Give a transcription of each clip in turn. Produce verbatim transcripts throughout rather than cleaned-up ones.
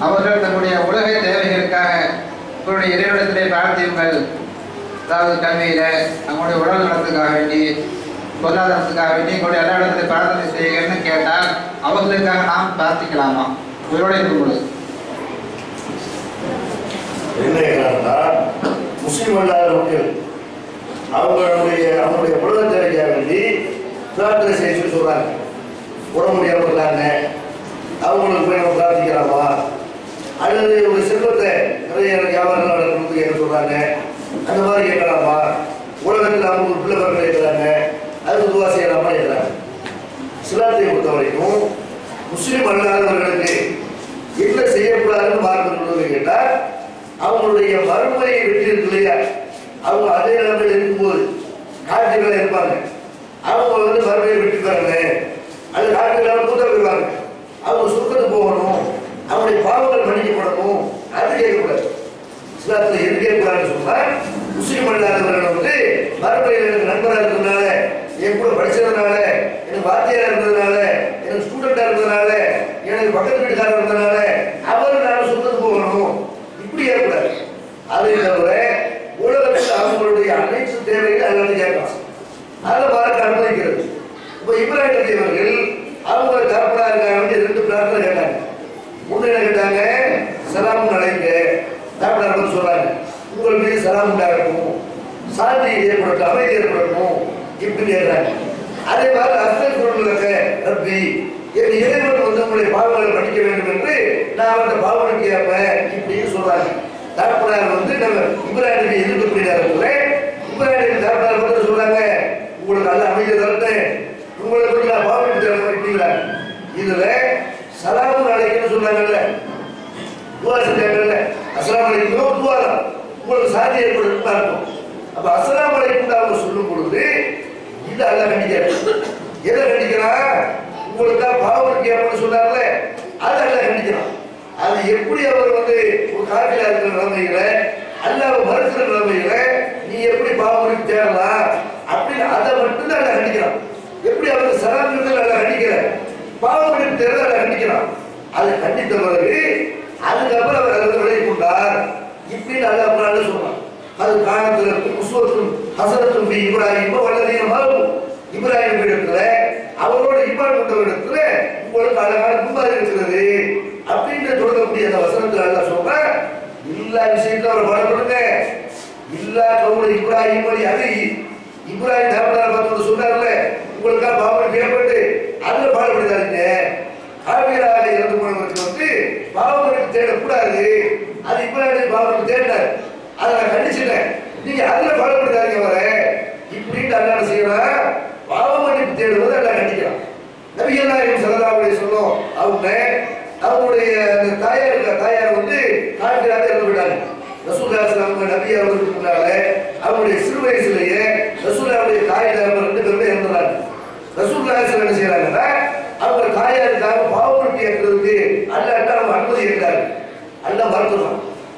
அவர்கள் தன்னுடைய உலக தேவைகளுக்காக உங்களுடைய இறைவனத்திலே பிரார்த்தியுங்கள். அதாவது கல்வியில நம்முடைய உடல் நலத்துக்காக வேண்டி, பொருளாதாரத்துக்காக வேண்டி எங்களுடைய எல்லா இடத்துல பிரார்த்தனை செய்யுங்கன்னு கேட்டால் அவர்களுக்காக நாம் பிரார்த்திக்கலாமா உயிரோடு இருக்கும்போது? என்ன கேட்டாங்கன்னா, முஸ்லீம் அல்லாத மக்கள் அவங்களுடைய அவங்களுடைய உலக தேவைக்காக வேண்டி பிரார்த்தனை செய்ய சொல்றாங்க. உடம்பு முடியாமல் இருக்காங்க, அவங்களுக்கு போய் நம்ம பிரார்த்திக்கலாமா? அல்லது ஒரு செல்வத்தை நிறைய வியாபாரம் நடக்கணும்னு கேட்க சொல்றாங்க, அந்த மாதிரி கேட்கலாமா? உலகத்தில் அவங்களுக்கு பிள்ளை பிறகு கேட்கிறாங்க, அதுக்கு துவா செய்யலாமா கேட்கிறாங்க. இஸ்லாத்தை பொறுத்த வரைக்கும் முஸ்லீம் அல்லாதவர்களுக்கு என்ன செய்யக்கூடாதுன்னு பார்க்கணும்னு கேட்டால், அவங்களுடைய மறுமையை வெற்றி இருக்கு இல்லையா, அவங்க அதே நிலைமையில் இருக்கும்போது காட்சிகளை இருப்பாங்க, அவங்க வந்து மறுமையை வெற்றி பெறாங்க, அது காட்சிகளால் கூட்ட போயிடுவாங்க, அவங்க சுருக்கத்துக்கு போகணும், அவங்களுடைய பாவங்கள் மன்னிக்கப்படணும், அது கேட்கக்கூடாது. இஸ்லாத்தில் எது கேட்கக்கூடாதுன்னு சொன்னால், முஸ்லீம் அல்லாதவர்கள் வந்து மறுமையில் எனக்கு நண்பராக இருக்கிறதுனால, என் கூட படிச்சதுனால, எனக்கு வாத்தியாரா இருந்ததுனால, எனக்கு ஸ்டூடெண்டா இருந்ததுனால, எனக்கு பக்கத்து வீட்டுக்காரர் இருந்ததுனால அவர் நான் சுருக்கத்துக்கு போகணும், இப்படி ஏற்படாது. அதை தவிர உலகத்தில் அவங்களுடைய அனைத்து தேவைகளை அல்லாஹ் கேட்கலாம், அதை பார்க்க அனுமதிக்கிறது. இப்போ இப்ராஹிம் நபி அவர்கள் அவங்க தரப்படா இருக்காங்க, ரெண்டு பிரார்த்தனை கேட்டாங்க. முன்ன என்ன கேட்டாங்க, சலாம் அலைங்க தரப்படா சொல்றாங்க, உங்கள் மீது சலாம் உண்டாகட்டும், சாந்தி ஏற்படட்டும், அமைதி ஏற்படட்டும், இப்படி கேட்கிறாங்க. அதே மாதிரி அஸ்தர் சொல்லுங்க ரப்பி, என் இறைவன் வந்து உங்களுடைய பாவங்களை படிக்க வேண்டும் என்று நான் அந்த பாவனை கேட்பேன், இப்படின்னு சொல்றாங்க. தரப்படார் வந்து நம்ம இப்ராஹிம் நபி எதிர்க்கக்கூடிய நேரத்தில் இப்ராஹிம் நபி தரப்படார் பார்த்து சொல்றாங்க, உங்களுக்கு நல்ல அமைதியை தரட்டேன், உங்களுக்கு நான் பாவனை தரேன். இதுல சலாம் அலைக்குன்னு சொன்னாங்கல்ல, துவா செஞ்சாங்கல்ல, அஸ்ஸலாமு அலைக்கும் துவா தான், உங்களுக்கு சாந்தி ஏற்படும் இருக்கும். அப்ப அஸ்ஸலாமு அலைக்கும் அவங்க சொல்லும் பொழுது இது அல்லாஹ் கண்டிக்கிறார். எதை கண்டிக்கிறான்? உங்களுக்கா பாவம் கேட்பன்னு சொன்னார்ல, அது அல்லாஹ் கண்டிக்கிறான். அது எப்படி அவர் வந்து ஒரு காட்டில இருக்கிற நிலைமையில அல்லாஹ் மறுக்கிற நிலைமையில நீ எப்படி பாவம் தேடலாம் அப்படின்னு அதை மட்டும்தான் அல்லாஹ் கண்டிக்கிறான். எப்படி அவருக்கு சலாம் அல்லாஹ் கண்டிக்கிற, பாவம் தேட அல்லாஹ் கண்டிக்கிறான். அதை கண்டித்த பிறகு அதுக்கப்புறம் அவர் அதை விலகி கொண்டார், இப்படின்னு அல்லாஹ் குர்ஆன்ல சொல்றான். அது காலத்துல உஸ்வத்துன் ஹஸனத்துன் பி இப்ராஹிம் வல்லதீன மஅஹு, இப்ராஹிம் இடத்துல அவரோட ஈமான் கொண்டவரிடத்துல உங்களுக்கு அழகான குமார் இருக்கிறது அப்படின்னு தொடங்கக்கூடிய அந்த வசனத்துல அல்லாஹ் சொல்றான். எல்லா விஷயத்தையும் அவர் பாடப்படுங்க, எல்லா கவுல இப்ராஹிம் வழி அது இப்ராஹிம் தேவனார் பார்த்து சொன்னார்ல, உங்களுக்காக பாவம் கேட்பட்டு அதுல பாடப்படுதாருங்க. காவியராக இறந்து போனவருக்கு வந்து பாவம் தேடக்கூடாது, அது இப்ராஹிம் பாவம் தேடினார், அதை நான் கண்டிச்சுட்டேன், நீங்க அதுல பாடப்படுதாருங்க வர இப்படின்னு அல்லாஹ் செய்யலாம். பாவம் மன்னிப்பு தேடுவது அல்லாஹ் கண்டிக்கிறான். நபிகள் நாயகம் ஸல்லல்லாஹு அலைஹி வஸல்லம் அவங்க அவங்களுடைய அந்த தாயார் தாயார் வந்து காவியராக இறந்து விட்டாங்க. ரசூலுல்லாஹி ஸல்லல்லாஹு அலைஹி வஸல்லம் நபி அவர்களுக்கு முன்னால அவங்களுடைய சிறு வயசுலயே ரசூலுல்லாஹுடைய தாய் தகப்பன் ரெண்டு பேருமே இறந்துறாங்க. ரசூலுல்லாஹி ஸல்லல்லாஹு அலைஹி வஸல்லம் என்ன செய்யறாங்கன்னா, அவங்க தாயாருக்காக பாவம் கேட்கறதுக்கு அல்லாஹ் அவங்க அனுமதி கேட்டாரு, அல்லாஹ் மறுத்துறான்.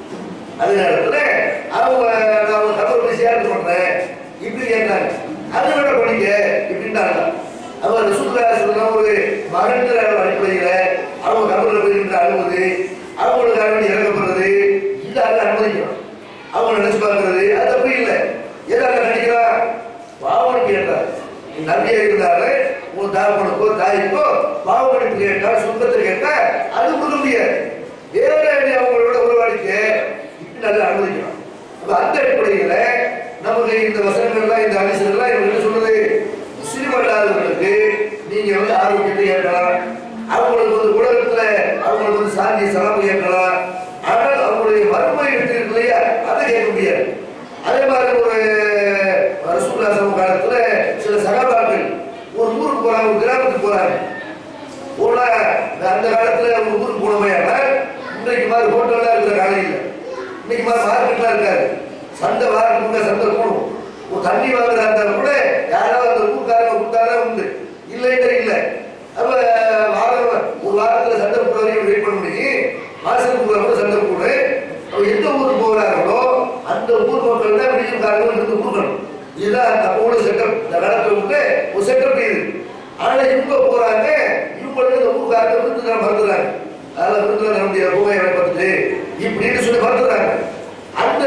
அதே நேரத்துல அவங்க அவங்க கபர் சியாரத் பண்றேன் இப்படி கேட்டாங்க, அதை விட படிக்க இப்படின்ட்டாங்க. அவர் ரசூலுல்லாஹி ஸல்லல்லாஹு அலைஹி வஸல்லம் ஒரு மகன்கிற அடிப்படையில அவங்க கபர்ல போய் அழுவது, அவங்களுக்காக வேண்டி இறக்கப்படுறது, இது அல்லாஹ் அனுமதிக்கிறான். அவங்க நினைச்சு பார்க்கறது அது தப்பு இல்லை. எதாவது நினைக்கிறான் பாவம் கேட்டார், நபியா இருந்தாரு உன் தாப்பனுக்கோ தாய்க்கோ பாவம் கேட்டா சொந்தத்தை கேட்டா அது கொடுக்க முடியாது, வேற அவங்களோட உருவாடிக்க இப்படி நல்லா அனுமதிக்கிறான். அப்ப அந்த அடிப்படையில நமக்கு இந்த வசனங்கள்லாம் இந்த ஹதீஸ்கள்லாம் இவங்க என்ன சொல்றது, முஸ்லிம் அல்லாதவர்களுக்கு நீங்க வந்து ஆரோக்கியத்தை கேட்கலாம், அவங்களுக்கு வந்து உலகத்துல அவங்களுக்கு வந்து சாந்தி சலாம் கேட்கலாம், ஆனால் அவங்களுடைய மறுமை எடுத்து இருக்கு இல்லையா அதை கேட்க முடியாது. அதே மாதிரி ஒரு ரசூலுல்லாஹி ஸல்லல்லாஹு காலத்துல சில சகாபாக்கள் ஒரு ஊருக்கு போறாங்க, ஒரு கிராமத்துக்கு போறாங்க. போனா அந்த காலத்துல ஒரு ஊருக்கு போனோமையானா இன்றைக்கு மாதிரி ஹோட்டல்லாம் இருக்கிற காலம் இல்லை, இன்னைக்கு மாதிரி மார்க்கெட்லாம் இருக்காது. சந்தை வாரத்துக்கு சந்தை கூடும், ஒரு தண்ணி வாங்குறதா இருந்தாலும் கூட யாராவது அந்த ஊருக்காரங்க கொடுத்தாதான் உண்டு, இல்லைன்னா இல்லை. அப்ப வாரம் ஒரு வாரத்துல சந்தை கூட வரைக்கும் வெயிட் பண்ண முடியும், மாசத்துக்கு கூட சந்தை கூட எந்த ஊருக்கு போகிறார்களோ அந்த ஊர் மக்கள் தான் விடியற்காரர்கள் இருந்து கொடுக்கணும். இதுதான் அப்போட செட்டப், இந்த காலத்துல ஒரு செட்டப் இது. ஆனா இவங்க போறாங்க, இவங்களுக்கு இந்த ஊருக்காரங்க விருந்துதான் மறந்துறாங்க. அதனால விருந்துல நம்முடைய பூமையை இப்படின்னு சொல்லி மறுத்துறாங்க. அந்த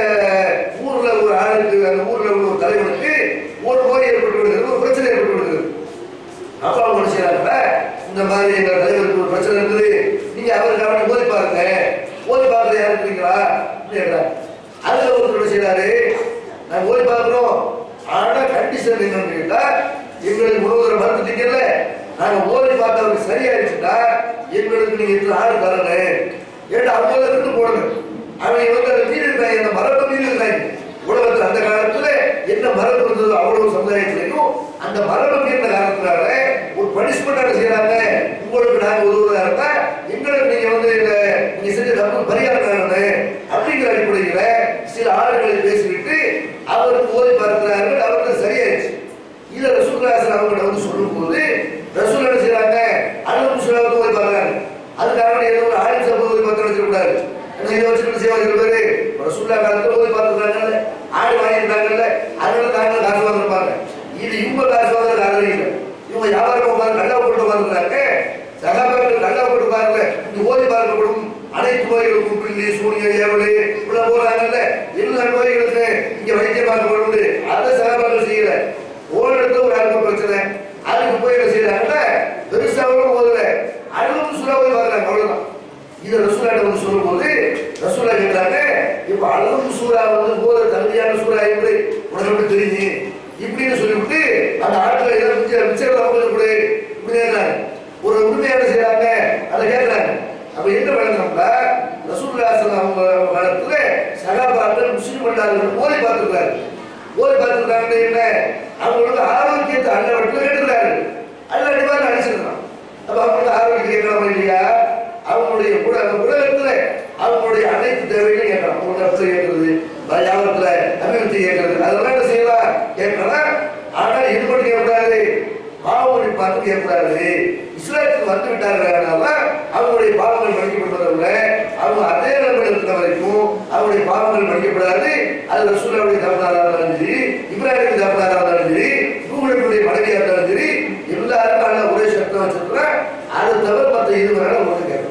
ஊர்ல ஒரு ஆளுக்கு, அந்த ஊர்ல உள்ள ஒரு தலைவனுக்கு ஒரு நோய் ஏற்பட்டு விடுகிறது, ஒரு பிரச்சனை ஏற்பட்டு விடுகிறது. அப்பா அவங்க செய்யறாங்க, இந்த மாதிரி எங்க தலைவருக்கு ஒரு பிரச்சனை இருக்குது, நீங்க அவருக்கு அவனை ஓதி பாருங்க, ஓதி பார்க்கறது யாரு இருக்கீங்களா கேட்கிறாங்க. அதுல ஒருத்தர் செய்யறாரு, நாங்க ஓதி பார்க்கிறோம், ஆனா கண்டிஷன் என்னன்னு கேட்டா, எங்களுக்கு உணவு மறுத்துட்டீங்கல்ல, நாங்க ஓதி பார்த்து அவருக்கு சரியாயிடுச்சுட்டா எங்களுக்கு நீங்க இத்தனை ஆடு தரல, ஏன்னா அவங்க இருந்து போடுங்க. அவங்க வந்து அதை மீறி இருக்காங்க, அந்த மரபை மீறி இருக்காங்க. உலகத்துல அந்த காலத்துல என்ன மரபு இருந்ததோ அவ்வளவு சமுதாயத்திலையும் அந்த மரபை மீறின காரணத்தினால ஒரு பனிஷ்மெண்ட் செய்யறாங்க. உங்களுக்கு நாங்க உதவுறதா இருந்தா எங்களுக்கு நீங்க வந்து நீங்க செஞ்ச தப்பு பரிகாரம் வேணும் அப்படிங்கிற அடிப்படையில சில ஆளுகளை பேசிவிட்டு அவருக்கு ஓதி பார்க்கிறார்கள். அவருக்கு சரியாயிடுச்சு. இதை ரசூலுல்லாஹி அவங்கள்ட்ட வந்து சொல்லும் போது ரசூல் என்ன செய்யறாங்க, அனுபவம் சொல்ல ஓதி பார்க்கறாங்க. அதுக்காக ஏதோ ஒரு ஆயுள் சம்பவம் ஓதி பார்த்து வச்சிருக்கூடாது. இதை வச்சுக்கிட்டு செய்வாங்க பேரு ரசூலுல்லாஹி காலத்துல ஓதி பார்த்துருக்காங்கல்ல, ஆடு வாங்கிட்டாங்கல்ல, அதனால தாங்க காசு வாங்கிருப்பாங்க. இது இவங்க காசு வாங்குற காரணம் இல்லை. இவங்க வியாபாரம் உட்காந்து நல்லா போட்டு வாங்குறாங்க. சகாபாக்கள் நல்லா போட்டு பாருங்க, இந்த ஓதி பார்க்கப்படும் அனைத்து நோய்களுக்கும் பிள்ளை சூனிய ஏவலு உள்ள போறாங்கல்ல, எல்லா நோய்களுக்கு இங்க வைத்தியம் பார்க்கப்படும். அதை சகாபாக்கள் செய்யல. ஓடுறது ஒரு அல்ப பிரச்சனை, அதுக்கு போய் என்ன செய்யறாங்க, பெருசாவும் போதுல அனுபவம் சொல்ல போய் பார்க்கறாங்க. அவ்வளவுதான். இதை ரசூலுல்லாஹி வந்து சொல்லும் போது ரசூலுல்லாஹி கேட்கிறாங்க, இப்ப அல்பு சூரா வந்து போத தகுதியான சூரா என்று உனக்கு தெரிஞ்சு இப்படின்னு சொல்லிவிட்டு அந்த ஆட்களை ஏதோ மிச்சம் மிச்சம் அவங்களுக்கு கூட இப்படி கேட்கிறாங்க. ஒரு உண்மையான செய்யறாங்க, அதை கேட்கிறாங்க. அப்ப என்ன பண்ணணும்னா ரசூலுல்லாஹி அவங்க காலத்துல சகாபாக்கள் முஸ்லிம் அல்லாதவர்கள் ஓதி பார்த்துருக்காரு. ஓதி பார்த்துருக்காங்க என்ன, அவங்களுக்கு ஆரோக்கியத்தை அல்லவற்றை கேட்டுக்கிறாரு. அல்ல அடிவாரம் அடிச்சிருக்கான். அப்ப அவங்களுக்கு ஆரோக்கியத்தை கேட்கலாமா இல்லையா, அவங்களுடைய உலகத்துல அவங்களுடைய அனைத்து தேவைகளையும் கேட்கலாம். அவங்களோட அப்படி கேட்கறது, வியாபாரத்துல அபிவிருத்தி கேட்கறது, அதெல்லாம் என்ன செய்யலாம் கேட்கலாம். ஆனா இது மட்டும் கேட்கக்கூடாது, பாவங்களை பார்த்து கேட்கக்கூடாது. இஸ்லாத்துக்கு வந்து விட்டார்கள், அவங்களுடைய பாவங்கள் மன்னிக்கப்பட்டதில்லை. அவங்க அதே நிலைமையில் இருக்கிற வரைக்கும் அவங்களுடைய பாவங்கள் மன்னிக்கப்படாது. அது ரசூலுல்லாஹி தவறாக இருந்தாலும் சரி, இப்ராஹிம் தவறாக இருந்தாலும் சரி, நூஹுடைய மனைவியாக இருந்தாலும் சரி, எல்லாருக்கும் அல்ல ஒரே சட்டம் வச்சிருக்கிறேன். அதை தவிர மற்ற இது வேணாலும் உங்களுக்கு கேட்கலாம்.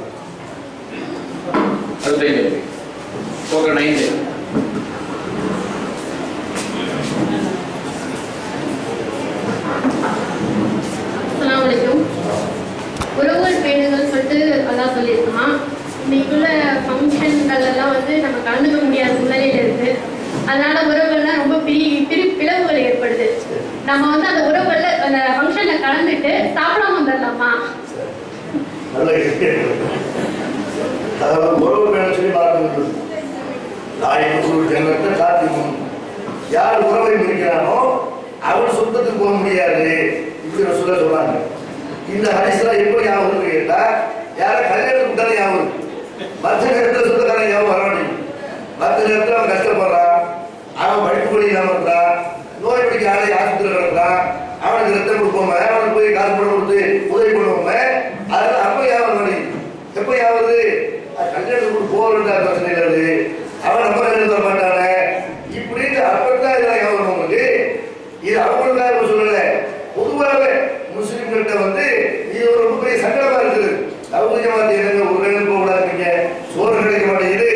உறவுகள் பேணுதல் சொல்லிட்டு அதான் சொல்லியிருக்கோம். இன்னைக்குள்ள ஃபங்க்ஷன்கள் எல்லாம் வந்து நம்ம கலந்துக்க முடியாத சூழ்நிலையில இருக்கு. அதனால உறவுகள்லாம் ரொம்ப பிரி பிரி பிளவுகள் ஏற்படுது. நம்ம வந்து அந்த உறவுகள்ல அந்த ஃபங்க்ஷன்ல கலந்துட்டு சாப்பிடாம வந்துடலாமா? அதாவது உறவு வேணும் சொல்லி பார்க்கணும். நாய்க்கு ஜென்மத்தை காத்திக்கும். யார் உறவை முடிக்கிறானோ அவன் சொந்தத்துக்கு போக முடியாது இப்படி சொல்ல சொல்றாங்க. இந்த ஹரிசெல்லாம் எப்படி ஞாபகம் கேட்டா, யார கல்யாணம் கூட்டாலும் ஞாபகம். மற்ற நேரத்தில் சொந்தக்காரன் ஞாபகம் வர மாட்டேங்குது. மற்ற நேரத்தில் அவன் கஷ்டப்படுறான், அவன் படிப்பு படி ஞாபகம்றான், நோய் பிடிக்க ஆளை ஆஸ்பத்திரி கிடக்கிறான், அவனுக்கு ரத்தம் கொடுப்போமே, அவனுக்கு போய் காசு பணம் கொடுத்து உதவி பண்ணுவோமே, அதெல்லாம் அப்ப ஞாபகம் மாட்டேங்குது. எப்ப ஞாபகம் கல்யாணத்துக்கு போகலன்றா பிரச்சனை இல்லை, அவன் நம்ம கல்யாணம் வர மாட்டானே இப்படின்னு அப்பதான் இதெல்லாம் ஞாபகம் உங்களுக்கு. இது அவங்களுக்காக சொல்லல, பொதுவாகவே முஸ்லிம்கிட்ட வந்து இது ஒரு ரொம்ப பெரிய சங்கடமா இருக்குது. அவங்க ஜமாத்து என்னங்க ஒரு ரெண்டு போக கூடாதுங்க, சோறு கிடைக்க மாட்டேங்குது,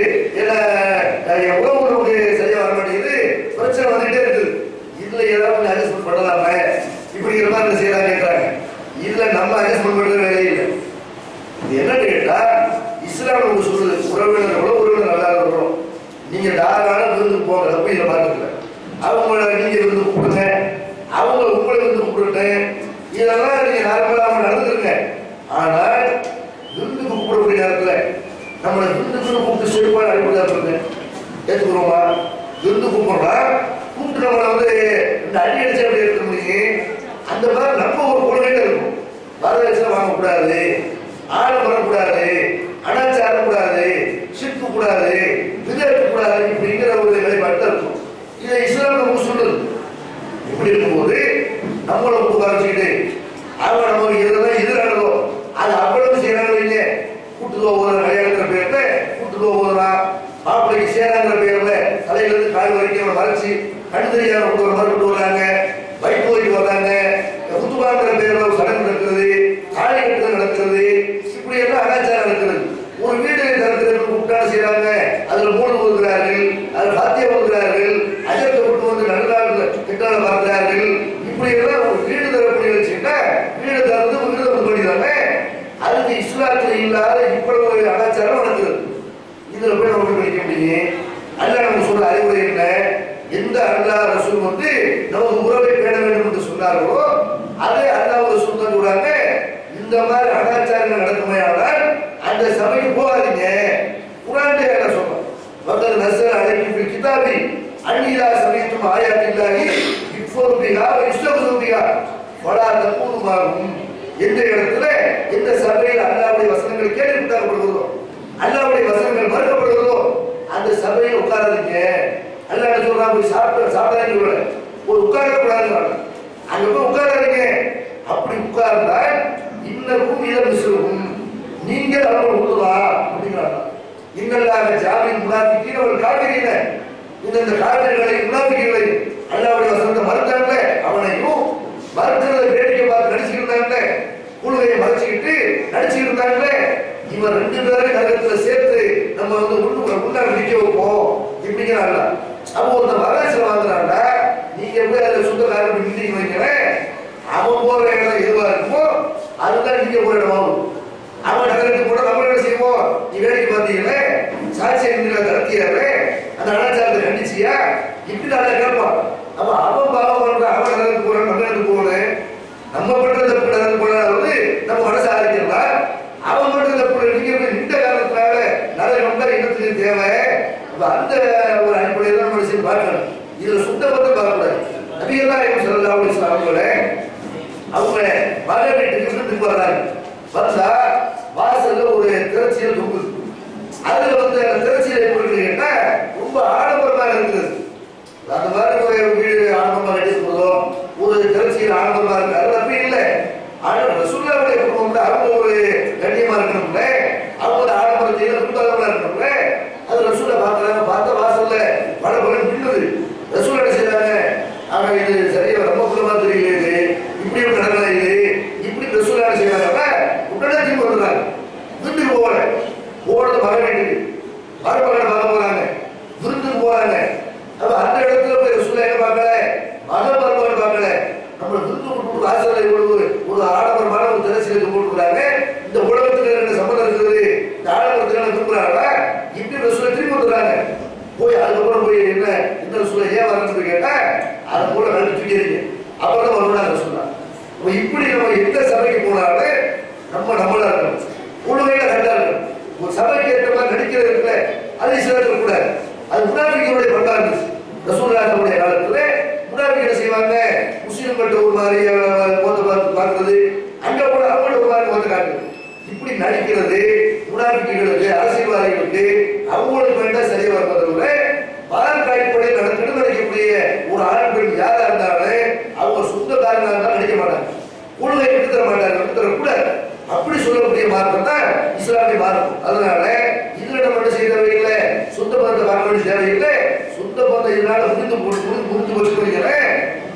என்ன உணவு நமக்கு சரியா வர மாட்டேங்குது, பிரச்சனை வந்துகிட்டே இருக்குது. இதுல ஏதாவது அட்ஜஸ்ட்மெண்ட் பண்ணலாமே இப்படிங்கிற மாதிரி செய்யலாம் கேட்கறாங்க. இதுல நம்ம அட்ஜஸ்ட்மெண்ட் பண்றது வேலையில்லை. இது என்னன்னு கேட்டா, இஸ்லாம் நமக்கு சொல்லுது, உறவினர்களோ உறவினர் நல்லா இருக்கிறோம், நீங்க தாராள விருந்துக்கு போங்க, தப்பு இதை பார்த்துக்கல. அவங்கள நீங்க விருந்து கூப்பிடுங்க, அவங்க உங்களை விருந்து கூப்பிடுட்டேன், இதெல்லாம் நீங்க நார்மலாக நடந்துருங்க. ஆனால் விருந்துக்கு கூப்பிடக்கூடிய நேரத்தில் நம்மளை விருந்துக்கு கூப்பிட்டு செழிப்பான அடிப்படையாக இருக்கு ஏற்றுக்கிறோமா? விருந்து கூப்பிடுறா கூப்பிட்டு நம்மளை வந்து இந்த அடி அடிச்சு அப்படி எடுக்க முடியும். அந்த மாதிரி நம்ம ஒரு கொள்கையில இருக்கும். வரதட்சணை வாங்கக்கூடாது, ஆழம் வரக்கூடாது, அனாச்சாரம் கூடாது, சிப்பு கூடாது, விதற்கு கூடாது இப்படிங்கிற ஒரு நிலைப்பாடு இருக்கும். இதை இஸ்லாம் நமக்கு சொல்லுது. இப்படி இருக்கும்போது நம்மளை உட்காரிச்சுக்கிட்டு அவங்க நமக்கு எதுதான் எதிரானதோ அது அவ்வளவு செய்யறாங்க இல்லையே. கூட்டுதோ போதும் கல்யாணங்கிற பேர்ல கூட்டுதோ போதுறான், மாப்பிள்ளைக்கு சேராங்கிற பேர்ல தலையில இருந்து கால் வரைக்கும் மறைச்சு கண் தெரியாத கொண்டு மாதிரி கொண்டு வர்றாங்க, வைப்பு வைக்க வர்றாங்க, குத்துபாங்கிற பேர்ல ஒரு சடங்கு நடக்கிறது, தாலி கட்டுதல் நடக்கிறது, இப்படி எல்லாம் அனாச்சாரம் நடக்கிறது. ஒரு வீடு நடக்கிறது கூப்பிட்டாலும் செய்யறாங்க, இவ்வளவு அனாச்சாரம் நடக்குது. இதுல போய் நம்ம படிக்க முடியும். அல்லாஹ் நம்ம சொல்ற அறிவுரை என்ன? எந்த அல்லாஹ் ரசூல் வந்து நமக்கு உறவை பேண வேண்டும் என்று சொன்னார்களோ அதே அல்லாஹ் ரசூல் தான் சொல்றாங்க. இந்த மாதிரி அனாச்சாரங்கள் நடக்குமையானால் அந்த சபைக்கு போகாதீங்க. குர்ஆன்ல என்ன சொல்றாங்க? வகல் நஸல் அலைக்கும் கிதாபி அன்னிலா சமீத்தும் ஆயாத்தில்லாஹி இஃபரு பிஹா வ இஸ்தகுது பிஹா வலா தகூனு மாஹும். எந்த இடத்துல எந்த சபையில் அல்லாஹ்வுடைய வசனங்கள் கேட்கப்படுகிறதோ அல்லாஹ்வுடைய வசனங்கள் மறுக்கப்படுகிறதோ அந்த சபையில் உட்காராதீங்க. அல்லாஹ் சொல்றான் போய் சாப்பிட்டு சாப்பிடாதீங்க, ஒரு உட்காரக்கூடாதுன்னு. அங்க போய் உட்காராதீங்க. அப்படி உட்கார்ந்தா இன்னமும் இடம் மிஸ்ரும் நீங்கள் அவர்கள் உண்டுவா அப்படிங்கிறாங்க. இன்னல்லாக ஜாமீன் முனாஃபிகீன் அவர்கள் காவிரியின இந்த காவிரிகளை முனாஃபிகளை அல்லாஹ்வுடைய வசனத்தை மறுத்தாங்க. அவனையும் மறுக்கிறத வேடிக்கை பார்த்து நடிச்சுக்கிட்டாங்க. குழுவையை மறைச்சிக்கிட்டு நடிச்சுக்கிட்டு இருந்தாங்க. இவன் ரெண்டு பேரும் நரகத்துல சேர்த்து நம்ம வந்து உள்ள உள்ள நிக்க வைப்போம் இப்படிங்கிறாங்க. அப்போ ஒரு மகாசில வாங்குறாங்க. நீங்க போய் அதை சொந்தக்காரன் நின்று வைக்கிறேன். அவன் போற இடம் எதுவா இருக்குமோ அதுதான் நீங்க போற இடமாகும். அவன் நகரத்துக்கு கூட நம்ம என்ன செய்வோம்? நீ வேடிக்கை பார்த்தீங்களே சாட்சியை நடத்தியாரு அந்த அனாச்சாரத்தை கண்டிச்சியா இப்படி அதை கேட்பான். அப்ப அவன் பாவம் பண்ற அவன் நகரத்துக்கு போற நம்ம இடத்துக்கு போகணும். நம்ம பண்றது தப்பு நடந்து போனாவது நம்ம மனசு ஆரம்பிக்கிறதா? அவன் பண்றது தப்பு நீங்க இந்த காரணத்தினால நரகம் தான் இனத்துக்கு தேவை. அந்த ஒரு அடிப்படையில் தான் மனுஷன் பார்க்கணும். இதுல சுத்த பத்தி பார்க்கக்கூடாது. நபிகள்லாம் ஸல்லல்லாஹு அலைஹி வஸல்லம் அவங்கள அவங்க மகன் வீட்டுக்கு விருந்துக்கு வர்றாங்க. வந்தா வாசல்ல ஒரு திரைச்சீலை தொங்குது. அதுல வந்து அந்த திரைச்சீலை எப்படி கேட்டா ரொம்ப ஆடம்பரமாக இருக்குது. அந்த மாதிரி ஒரு வீடு ஆடம்பரமாக கட்டிருக்கிறதோ ஒரு திரைச்சீலை ஆடம்பரமாக இருக்கு. அது அப்படி இல்லை. ஆனால் ரசூலுல்லாஹ்வுடைய குடும்பம் அவங்க ஒரு கண்ணியமா இருக்கணும்ல, அவங்க ஆடம்பரத்தையில குடும்பமா இருக்கணும்ல. அது ரசூலை பார்க்கறாங்க. பார்த்த வாசல்ல பல பலன் நின்றுது. ரசூல் என்ன செய்யறாங்க? ஆனா இது சரியா ரொம்ப குலமா தெரியல, இது இப்படி ஒரு நடக்கல, இது இப்படி ரசூல் என்ன செய்யறாங்க? உடனே திரும்பி வந்துடுறாங்க. விருந்துக்கு போகல, போறது மகன் வீட்டுக்கு மருமகனை பார்க்க போறாங்க, விருந்துக்கு போறாங்க. அப்ப அந்த இடத்துல போய் ரசூல் என்ன பார்க்கல? மகன் மருமகன் பார்க்கல. நம்ம விருந்து கொடுத்து வாசல்ல இவ்வளவு ஒரு ஆடம்பரமான ஒரு திரைச்சீலை போட்டுக்கிறாங்க. இந்த உலகத்துக்கு என்ன சம்மந்தம் இருக்குது? இந்த ஆடம்பரத்துக்கு விரும்புறாங்களா? இப்படி ரசூலை திரும்பி வந்துடுறாங்க. போய் அதுக்கப்புறம் போய் என்ன இந்த ரசூலை ஏன் வரணும்னு கேட்டா அது போல கழுத்து தூக்கிடுங்க. அப்புறம் வருவாங்க ரசூலா. இப்படி நம்ம எந்த சபைக்கு போனாலும் நம்ம நம்மளா இருக்கணும், உண்மையில கண்டா இருக்கணும். ஒரு சபைக்கு ஏற்ற மாதிரி நடிக்கிறது இருக்குல்ல, அது சிலருக்கு கூடாது. அது முனாஃபிகளுடைய பண்பா இருந்துச்சு. ரசூலுல்லாஹ்வுடைய காலத்துல முனாஃபிகள் என்ன செய்வாங்க? முஸ்லிம்கிட்ட ஒரு மாதிரி மோத பார்த்து பார்க்கறது, அங்க கூட அவங்களோட ஒரு மாதிரி மோத காட்டுறது. இப்படி நடிக்கிறது முனாஃபிகளுக்கு அரசியல்வாதிகளுக்கு அவங்களுக்கு வேண்டாம் சரியா வருவதை மார்க்க அடிப்படையில் நடக்கணும் நினைக்கக்கூடிய ஒரு ஆண் பெண் யாரா இருந்தாலும் அவங்க சொந்தக்காரங்க இருந்தாலும் நடிக்க மாட்டாங்க, உலகை விட்டு தர மாட்டாங்க, விட்டு தரக்கூடாது. அப்படி சொல்லக்கூடிய மார்க்கம் தான் இஸ்லாமிய மார்க்கம். அதனால இதுல நம்ம என்ன செய்ய தேவையில்லை, சொந்த பந்தத்தை பார்க்க வேண்டிய தேவையில்லை. சொந்த பந்தம் இதனால முடிந்து போட்டு முடிந்து போச்சுக்கிறேன்.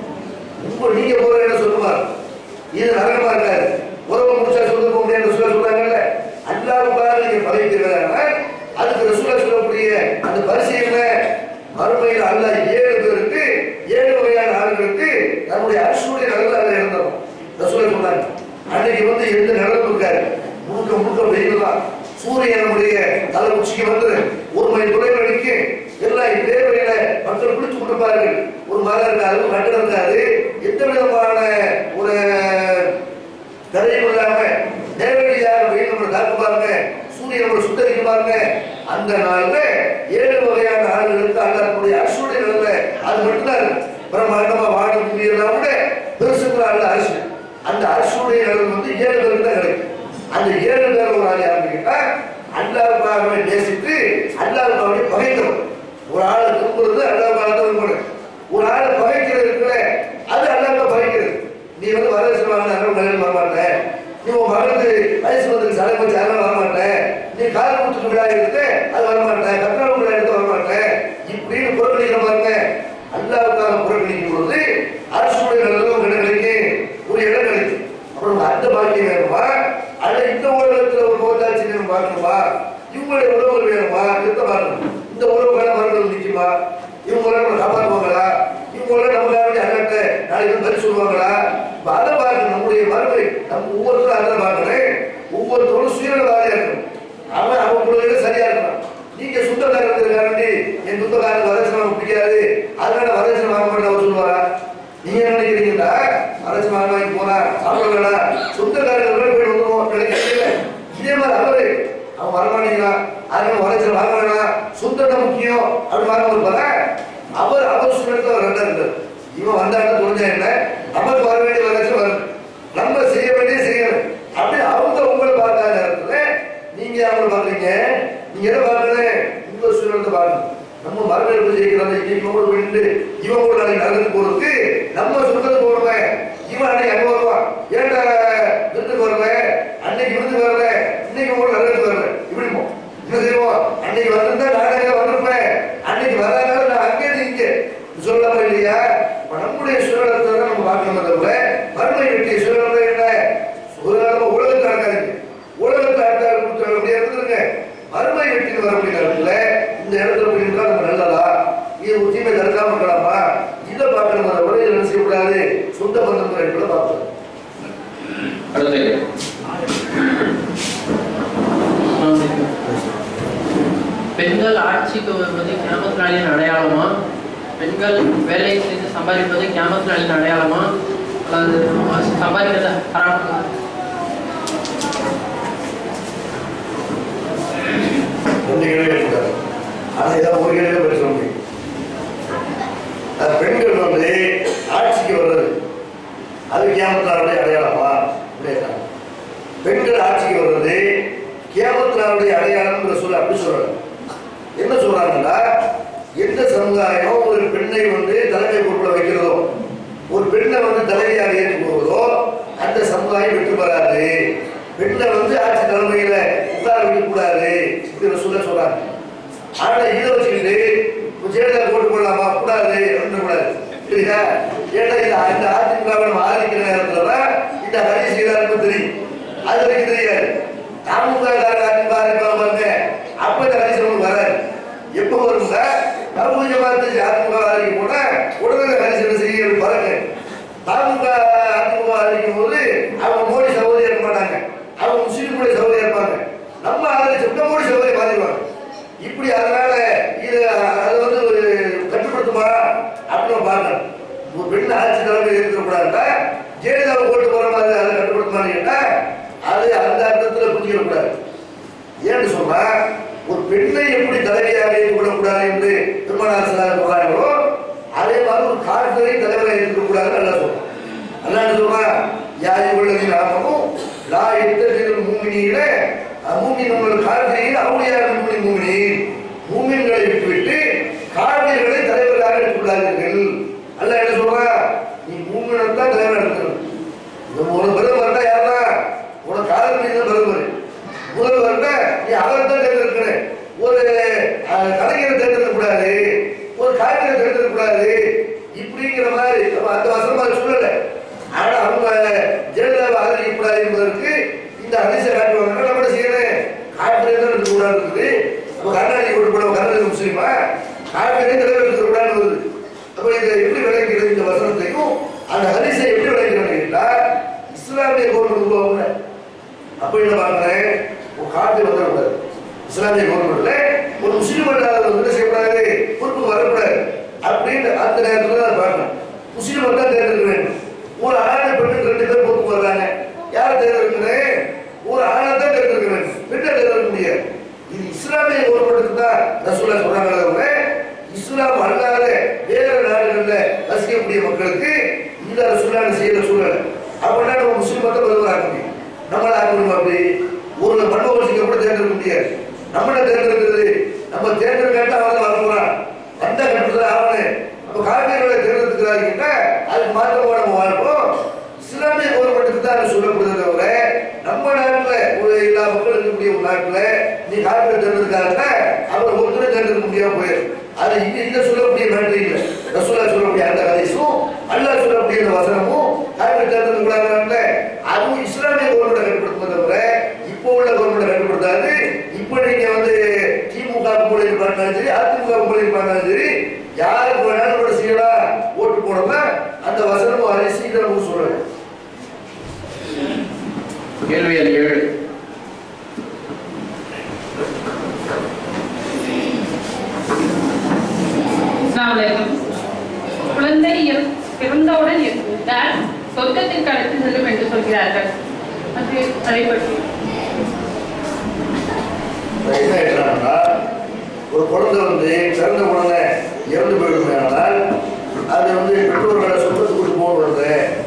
இப்போ நீங்க போற இடம் சொல்லுவார், இது நரகமா இருக்காது. உறவை முடிச்சா சொல்ல போக முடியாது சொல்ல சொல்றாங்கல்ல. அல்லாஹ்வுக்காக நீங்க பகைக்கிறீங்கன்னா அதுக்கு ரசூலா சொல்லக்கூடிய அந்த பரிசீலனை மறுமையில் அல்லாஹ் ஏழு பேருக்கு ஏழு வகையான ஆளுங்களுக்கு தன்னுடைய அரசுடைய நிழலாக இருந்தோம். ரசூலா சொன்னாங்க. அன்னைக்கு வந்து எந்த நிழலும் இருக்காது, முழுக்க முழுக்க வெயில் தான். சூரியன் நம்முடைய தலை உச்சிக்கு வந்து ஒரு மைல் தொலைவில் அடிக்கு. எல்லாம் இதே வகையில மக்கள் குளித்து கொண்டிருப்பார்கள். ஒரு மரம் இருக்காது, கட்டடம் இருக்காது, எந்த விதமான ஒரு தடையும் இல்லாம நேரடியாக வெயில் நம்மளை தாக்கு பாருங்க, சூரியன் நம்மளை சுத்தரிக்க பாருங்க. அந்த நாள்ல ஏழு வகையான ஆளுகளுக்கு அல்லாஹ்வுடைய அரசுடைய நிலையில அது மட்டும்தான் பிரம்மாண்டமா வாடும் எல்லாம் கூட பெருசுக்குள்ள அல்ல அரசு. அந்த அரசுடைய நிலம் வந்து ஏழு பேருக்கு தான் கிடைக்கும். அந்த ஏழு பேர் ஒரு ஆள் யாருன்னு கேட்டா அல்லாஹ்வுக்காகவே நேசித்து அல்லாஹ்வுக்காகவே பகைத்தவர். ஒரு ஆளை திரும்புறது அல்லாஹ்வுக்காக தான் விரும்பணும். ஒரு ஆளை பகைக்கிறது இருக்குல்ல, அது அல்லாஹ்வுக்காக பகைக்கிறது. நீ வந்து வரதட்சணை வாங்கின கல்யாணம் வர மாட்டேன், நீ உன் மகளுக்கு வயசு வந்து சடை வச்சு அதெல்லாம் வர மாட்டேன், நீ கால் குத்துக்கு விழா எடுத்து அது வர மாட்டேன், கற்றாழை விழா எடுத்து வர மாட்டேன், இப்படின்னு புறக்கணிக்கிற பாருங்க. அல்லாஹ்வுக்காக புறக்கணிக்கும் பொழுது அரசுடைய நல்லதும் கிடைக்கும், ஒரு இடம் கிடைக்கும். அப்புறம் அந்த பாக்கியம் வேணுமா, அல்ல இந்த உலகத்துல ஒரு நோட்டாட்சி வேணும் பார்க்கணுமா, இவங்களுடைய உறவுகள் வேணுமா, இருக்க பார்க்கணும். இந்த உறவுகளை மறுபடியும் நிற்குமா, இவங்கள நம்ம காப்பாற்றுவாங்களா, இவங்கள நமக்காக அல்லாட்ட நாளைக்கு பதில் சொல்லுவாங்களா, அதை பார்க்கணும். நம்முடைய மறுபடி நம்ம ஒவ்வொருத்தரும் அதை பார்க்கணும். ஒவ்வொருத்தரும் சுயநலவாதியா இருக்கணும். என் சொந்தக்காரங்க வரதட்சணை வாங்க பிடிக்காது, அதனால வரதட்சணை வாங்க மாட்டேன் அவர் சொல்லுவாரா? நீங்க என்ன நினைக்கிறீங்களா? வரதட்சணை வாங்க வாங்கி போனா சாப்பிடலடா சொந்தக்காரங்க போய் வந்துருவோம் நினைக்கிறீங்க. இதே மாதிரி அவரு அவன் வரமாட்டீங்களா, அதனால வரதட்சணை வாங்க வேணாம், சொந்தம் முக்கியம் அப்படி வாங்க இருப்பாங்க. அவர் அவர் சூழ்நிலை அவர் ரெண்டா இருந்தார். இவன் வந்தாங்க தொழிஞ்சா என்ன, நமக்கு வர வேண்டிய வரதட்சணை வரும், நம்ம செய்ய வேண்டிய செய்யணும். அப்படி அவங்க உங்களை பார்க்காத நேரத்துல நீங்க அவங்களை பாக்குறீங்க. நீங்க எதை பாக்குறது? உங்க சூழ்நிலை பாக்கணும். நம்ம மரபு ஜெயிக்கிறாங்க, இன்னைக்கு கூட போயிட்டு இவன் கூட நாளைக்கு நகரத்துக்கு போறதுக்கு நம்ம சொந்தத்துக்கு போடுவேன். இவன் அன்னைக்கு அங்க வருவான், ஏன்டா விருந்துக்கு வருவேன், அன்னைக்கு விருந்துக்கு வரல, இன்னைக்கு கூட நகரத்துக்கு வரல, இப்படி போ என்ன செய்வோம். அன்னைக்கு வந்திருந்தா நானே வந்திருப்பேன், அன்னைக்கு வராதனால நான் அங்கே இங்க சொல்லாம இல்லையா? நம்முடைய சூழலை நம்ம பார்க்கணும். தவிர மறுமை வெட்டிய சூழல் என்ன? ஒரு நாள் உலகத்தை நடக்காது, உலகத்தை நடக்காது அப்படியே இருந்துருங்க. மறுமை வெட்டின்னு வரக்கூடிய நேரத்துல இந்த இடத்துல போய் இருந்தா நம்ம நல்லதா, இது உத்திமை தடுக்காம இருக்கலாமா, இதை பார்க்கணும். தவிர இதை என்ன செய்யக்கூடாது, சொந்த பந்த முறைகளை பார்க்கணும். பெண்கள் ஆட்சிக்கு வருவது கியாமத் நாளின் அடையாளமா? பெண்கள் வேலை செய்து சம்பாதிப்பது கியாமத் நாளின் அடையாளமா அல்லது சம்பாதிக்கிறது ஹராமா? பெண்கள் வந்து ஆட்சிக்கு வர்றது அது கியாமத் நாளுடைய அடையாளமா? பெண்கள் ஆட்சிக்கு வர்றது கியாமத் நாளுடைய அடையாளம் சொல்ல அப்படி சொல்றாங்க. என்ன சொல்றாங்கன்னா, எந்த சமுதாயம் ஒரு பெண்ணை வந்து தலைமை பொறுப்புல வைக்கிறதோ, ஒரு பெண்ணை வந்து தலைவியாக ஏற்றுக் கொள்வதோ அந்த சமுதாயம் வெற்றி பெறாது. பெண்ணை வந்து ஆட்சி தலைமையில உட்கார வைக்க கூடாது இப்படி சொல்ல சொல்றாங்க. ஆனா இதை வச்சுக்கிட்டு ஜெயலலிதா போட்டு போடலாமா? கூடாது அப்படின்னு கூடாது. சரியா? ஏன்னா இந்த இந்த அதிமுகவை நம்ம ஆதரிக்கிற நேரத்துலதான் இந்த ஹரி செய்தாருன்னு தெரியும், அது வரைக்கும் தெரியாது. அதிமுக அதிமுக பாருங்க, அப்ப இந்த ஹரி நமக்கு வராது. எப்ப வருங்க தகுதி பார்த்து அதிமுக ஆதரிக்க போனா உடனே ஹரி செய்ய பாருங்க. அதிமுக அதிமுக ஆதரிக்கும் போது அவங்க மோடி சகோதரி இருக்க மாட்டாங்க, அவங்க முஸ்லீம்களுடைய சகோதரி இருப்பாங்க. நம்ம ஆதரிச்சோம்னா மோடி சகோதரி மாறிடுவாங்க. இப்படி அதனால இது அது வந்து ஒரு கட்டுப்படுத்துமா அப்படின்னு பார்க்கணும். ஒரு பெண் ஆட்சி தலைமை இருக்கக்கூடாதுன்னா ஜெயலலிதாவை போட்டு போற மாதிரி அதை கட்டுப்படுத்துமான்னு கேட்டா அது அந்த அர்த்தத்துல புரிஞ்சிடக்கூடாது. ஏன்னு சொன்னா ஒரு பெண்ணை எப்படி தலைவியாக ஏற்றுக்கொள்ளக்கூடாது என்று பெருமானார் சொல்றாங்களோ அதே மாதிரி ஒரு காற்றை தலைவரை ஏற்றுக்கக்கூடாதுன்னு நல்லா சொல்றோம். அல்லான்னு சொல்றா யாரை உள்ளதின் ஆகணும் லா எத்தனை மூமினியில மூமின் உங்கள் காற்றையில் அவளியாக மூமின் மூமின்களை விட்டுவிட்டு காவியர்களை தலைவராக எடுத்துள்ளார்கள். அல்ல என்ன சொல்றா, நீ மூமினத்தான் தலைவர் எடுக்கணும். உனக்கு பிரதமர் யாருன்னா உனக்கு காதல் மீது பிரதமர் முதல்வர், நீ அவரை தான் தேர்ந்தெடுக்கணும். ஒரு கலைஞரை தேர்ந்தெடுக்க கூடாது, ஒரு காவியரை தேர்ந்தெடுக்க கூடாது இப்படிங்கிற மாதிரி அந்த வசனமா சொல்லல. ஆனா அவங்க ஜெயலலிதாவை ஆதரிக்க கூடாது என்பதற்கு இந்த அதிசய காட்டுவாங்க. நம்ம செய்யணும் காவிரி தான் எடுக்க கூடாது இருக்குது. நம்ம கர்நாடகி போட்டு போட கர்நாடக முஸ்லீமா காவிரி தலைவர் எடுக்க கூடாது வருது. அப்ப இதை எப்படி விளக்கிறது இந்த வசனத்தையும் அந்த ஹரிசை எப்படி விளக்கிறான்னு கேட்டா இஸ்லாமிய கவர்மெண்ட் உருவாங்க. அப்ப என்ன பாக்குறேன், ஒரு காட்டு வந்துடக்கூடாது. இஸ்லாமிய கவர்மெண்ட்ல ஒரு முஸ்லீம் வந்து செய்யக்கூடாது, பொறுப்பு வரக்கூடாது அப்படின்னு அந்த நேரத்துல தான் பார்க்கணும். முஸ்லீம் தான் தேர்ந்தெடுக்க வேண்டும். ஒரு ஆணை பெண்ணு ரெண்டு பேர் பொறுப்பு வர்றாங்க, யாரை தேர்ந்தெடுக்கிறேன்? ஒரு ஆணை தான் தேர்ந்தெடுக்க வேண்டும், பெண்ணை தேர்ந்தெடுக்க முடியாது. இது இஸ்லாமிய கவர்மெண்ட்டுக்கு தான் ரசூலா சொல்றாங்க. இஸ்லாம் அல்லாத வேற நாடுகள்ல வசிக்கக்கூடிய மக்களுக்கு இந்த ரசூலா செய்யற சூழல் அப்படின்னா நம்ம முஸ்லீம் மட்டும் பிரதமராக முடியும். நம்மள ஆக்கணும். அப்படி ஒரு மன்மோகன் சிங்கை கூட தேர்ந்தெடுக்க முடியாது. நம்மள தேர்ந்தெடுக்கிறது நம்ம தேர்ந்தெடுக்க அவன் வர போறான் வந்த கட்டத்தில் ஆவணு. அப்ப காவிரிகளை தேர்ந்தெடுக்கிறாருக்கிட்ட அதுக்கு மாற்றமா நம்ம வாழ்ப்போம். இஸ்லாமிய கவர்மெண்ட்டுக்கு தான் சொல்லப்படுறத தவிர நம்ம நாட்டுல ஒரு எல்லா மக்கள் இருக்கக்கூடிய ஒரு நாட்டுல நீ காவிரி தேர்ந்தெடுக்காருன்னா அவர் ஒருத்தரை தேர்ந்தெடுக்க முடியாம போயிடும். அது இங்க இங்க சொல்லக்கூடிய மேட்டர் இல்லை. ரசூலா சொல்லக்கூடிய அந்த ஹதீஸும் அல்லாஹ் சொல்லக்கூடிய அந்த வசனமும் காவிரி தேர்ந்தெடுக்க கூடாதுனால அதுவும் இஸ்லாமிய கவர்மெண்ட்டை கட்டுப்படுத்துவதை தவிர இப்போ உள்ள கவர்மெண்ட்டை கட்டுப்படுத்தாது. இப்போ நீங்க வந்து திமுக போல இருப்பாங்க சரி, அதிமுக போல இருப்பாங்க சரி, யாருக்கு வேணாலும் கூட செய்யலாம், ஓட்டு போடலாம். அந்த வசனமும் அதை சீக்கிரம் சொல்றேன். கேள்வி ஏழு. சொர்க்கத்திற்கு அழைத்து செல்லும் என்று சொல்கிறார்கள். அது அதை பற்றி என்ன கேட்கிறாங்கன்னா, ஒரு குழந்தை வந்து பிறந்த குழந்தை இறந்து போயிடுமே, ஆனால் அது வந்து பெற்றோர்களை சொந்தத்துக்கு கூட்டு போகிறது.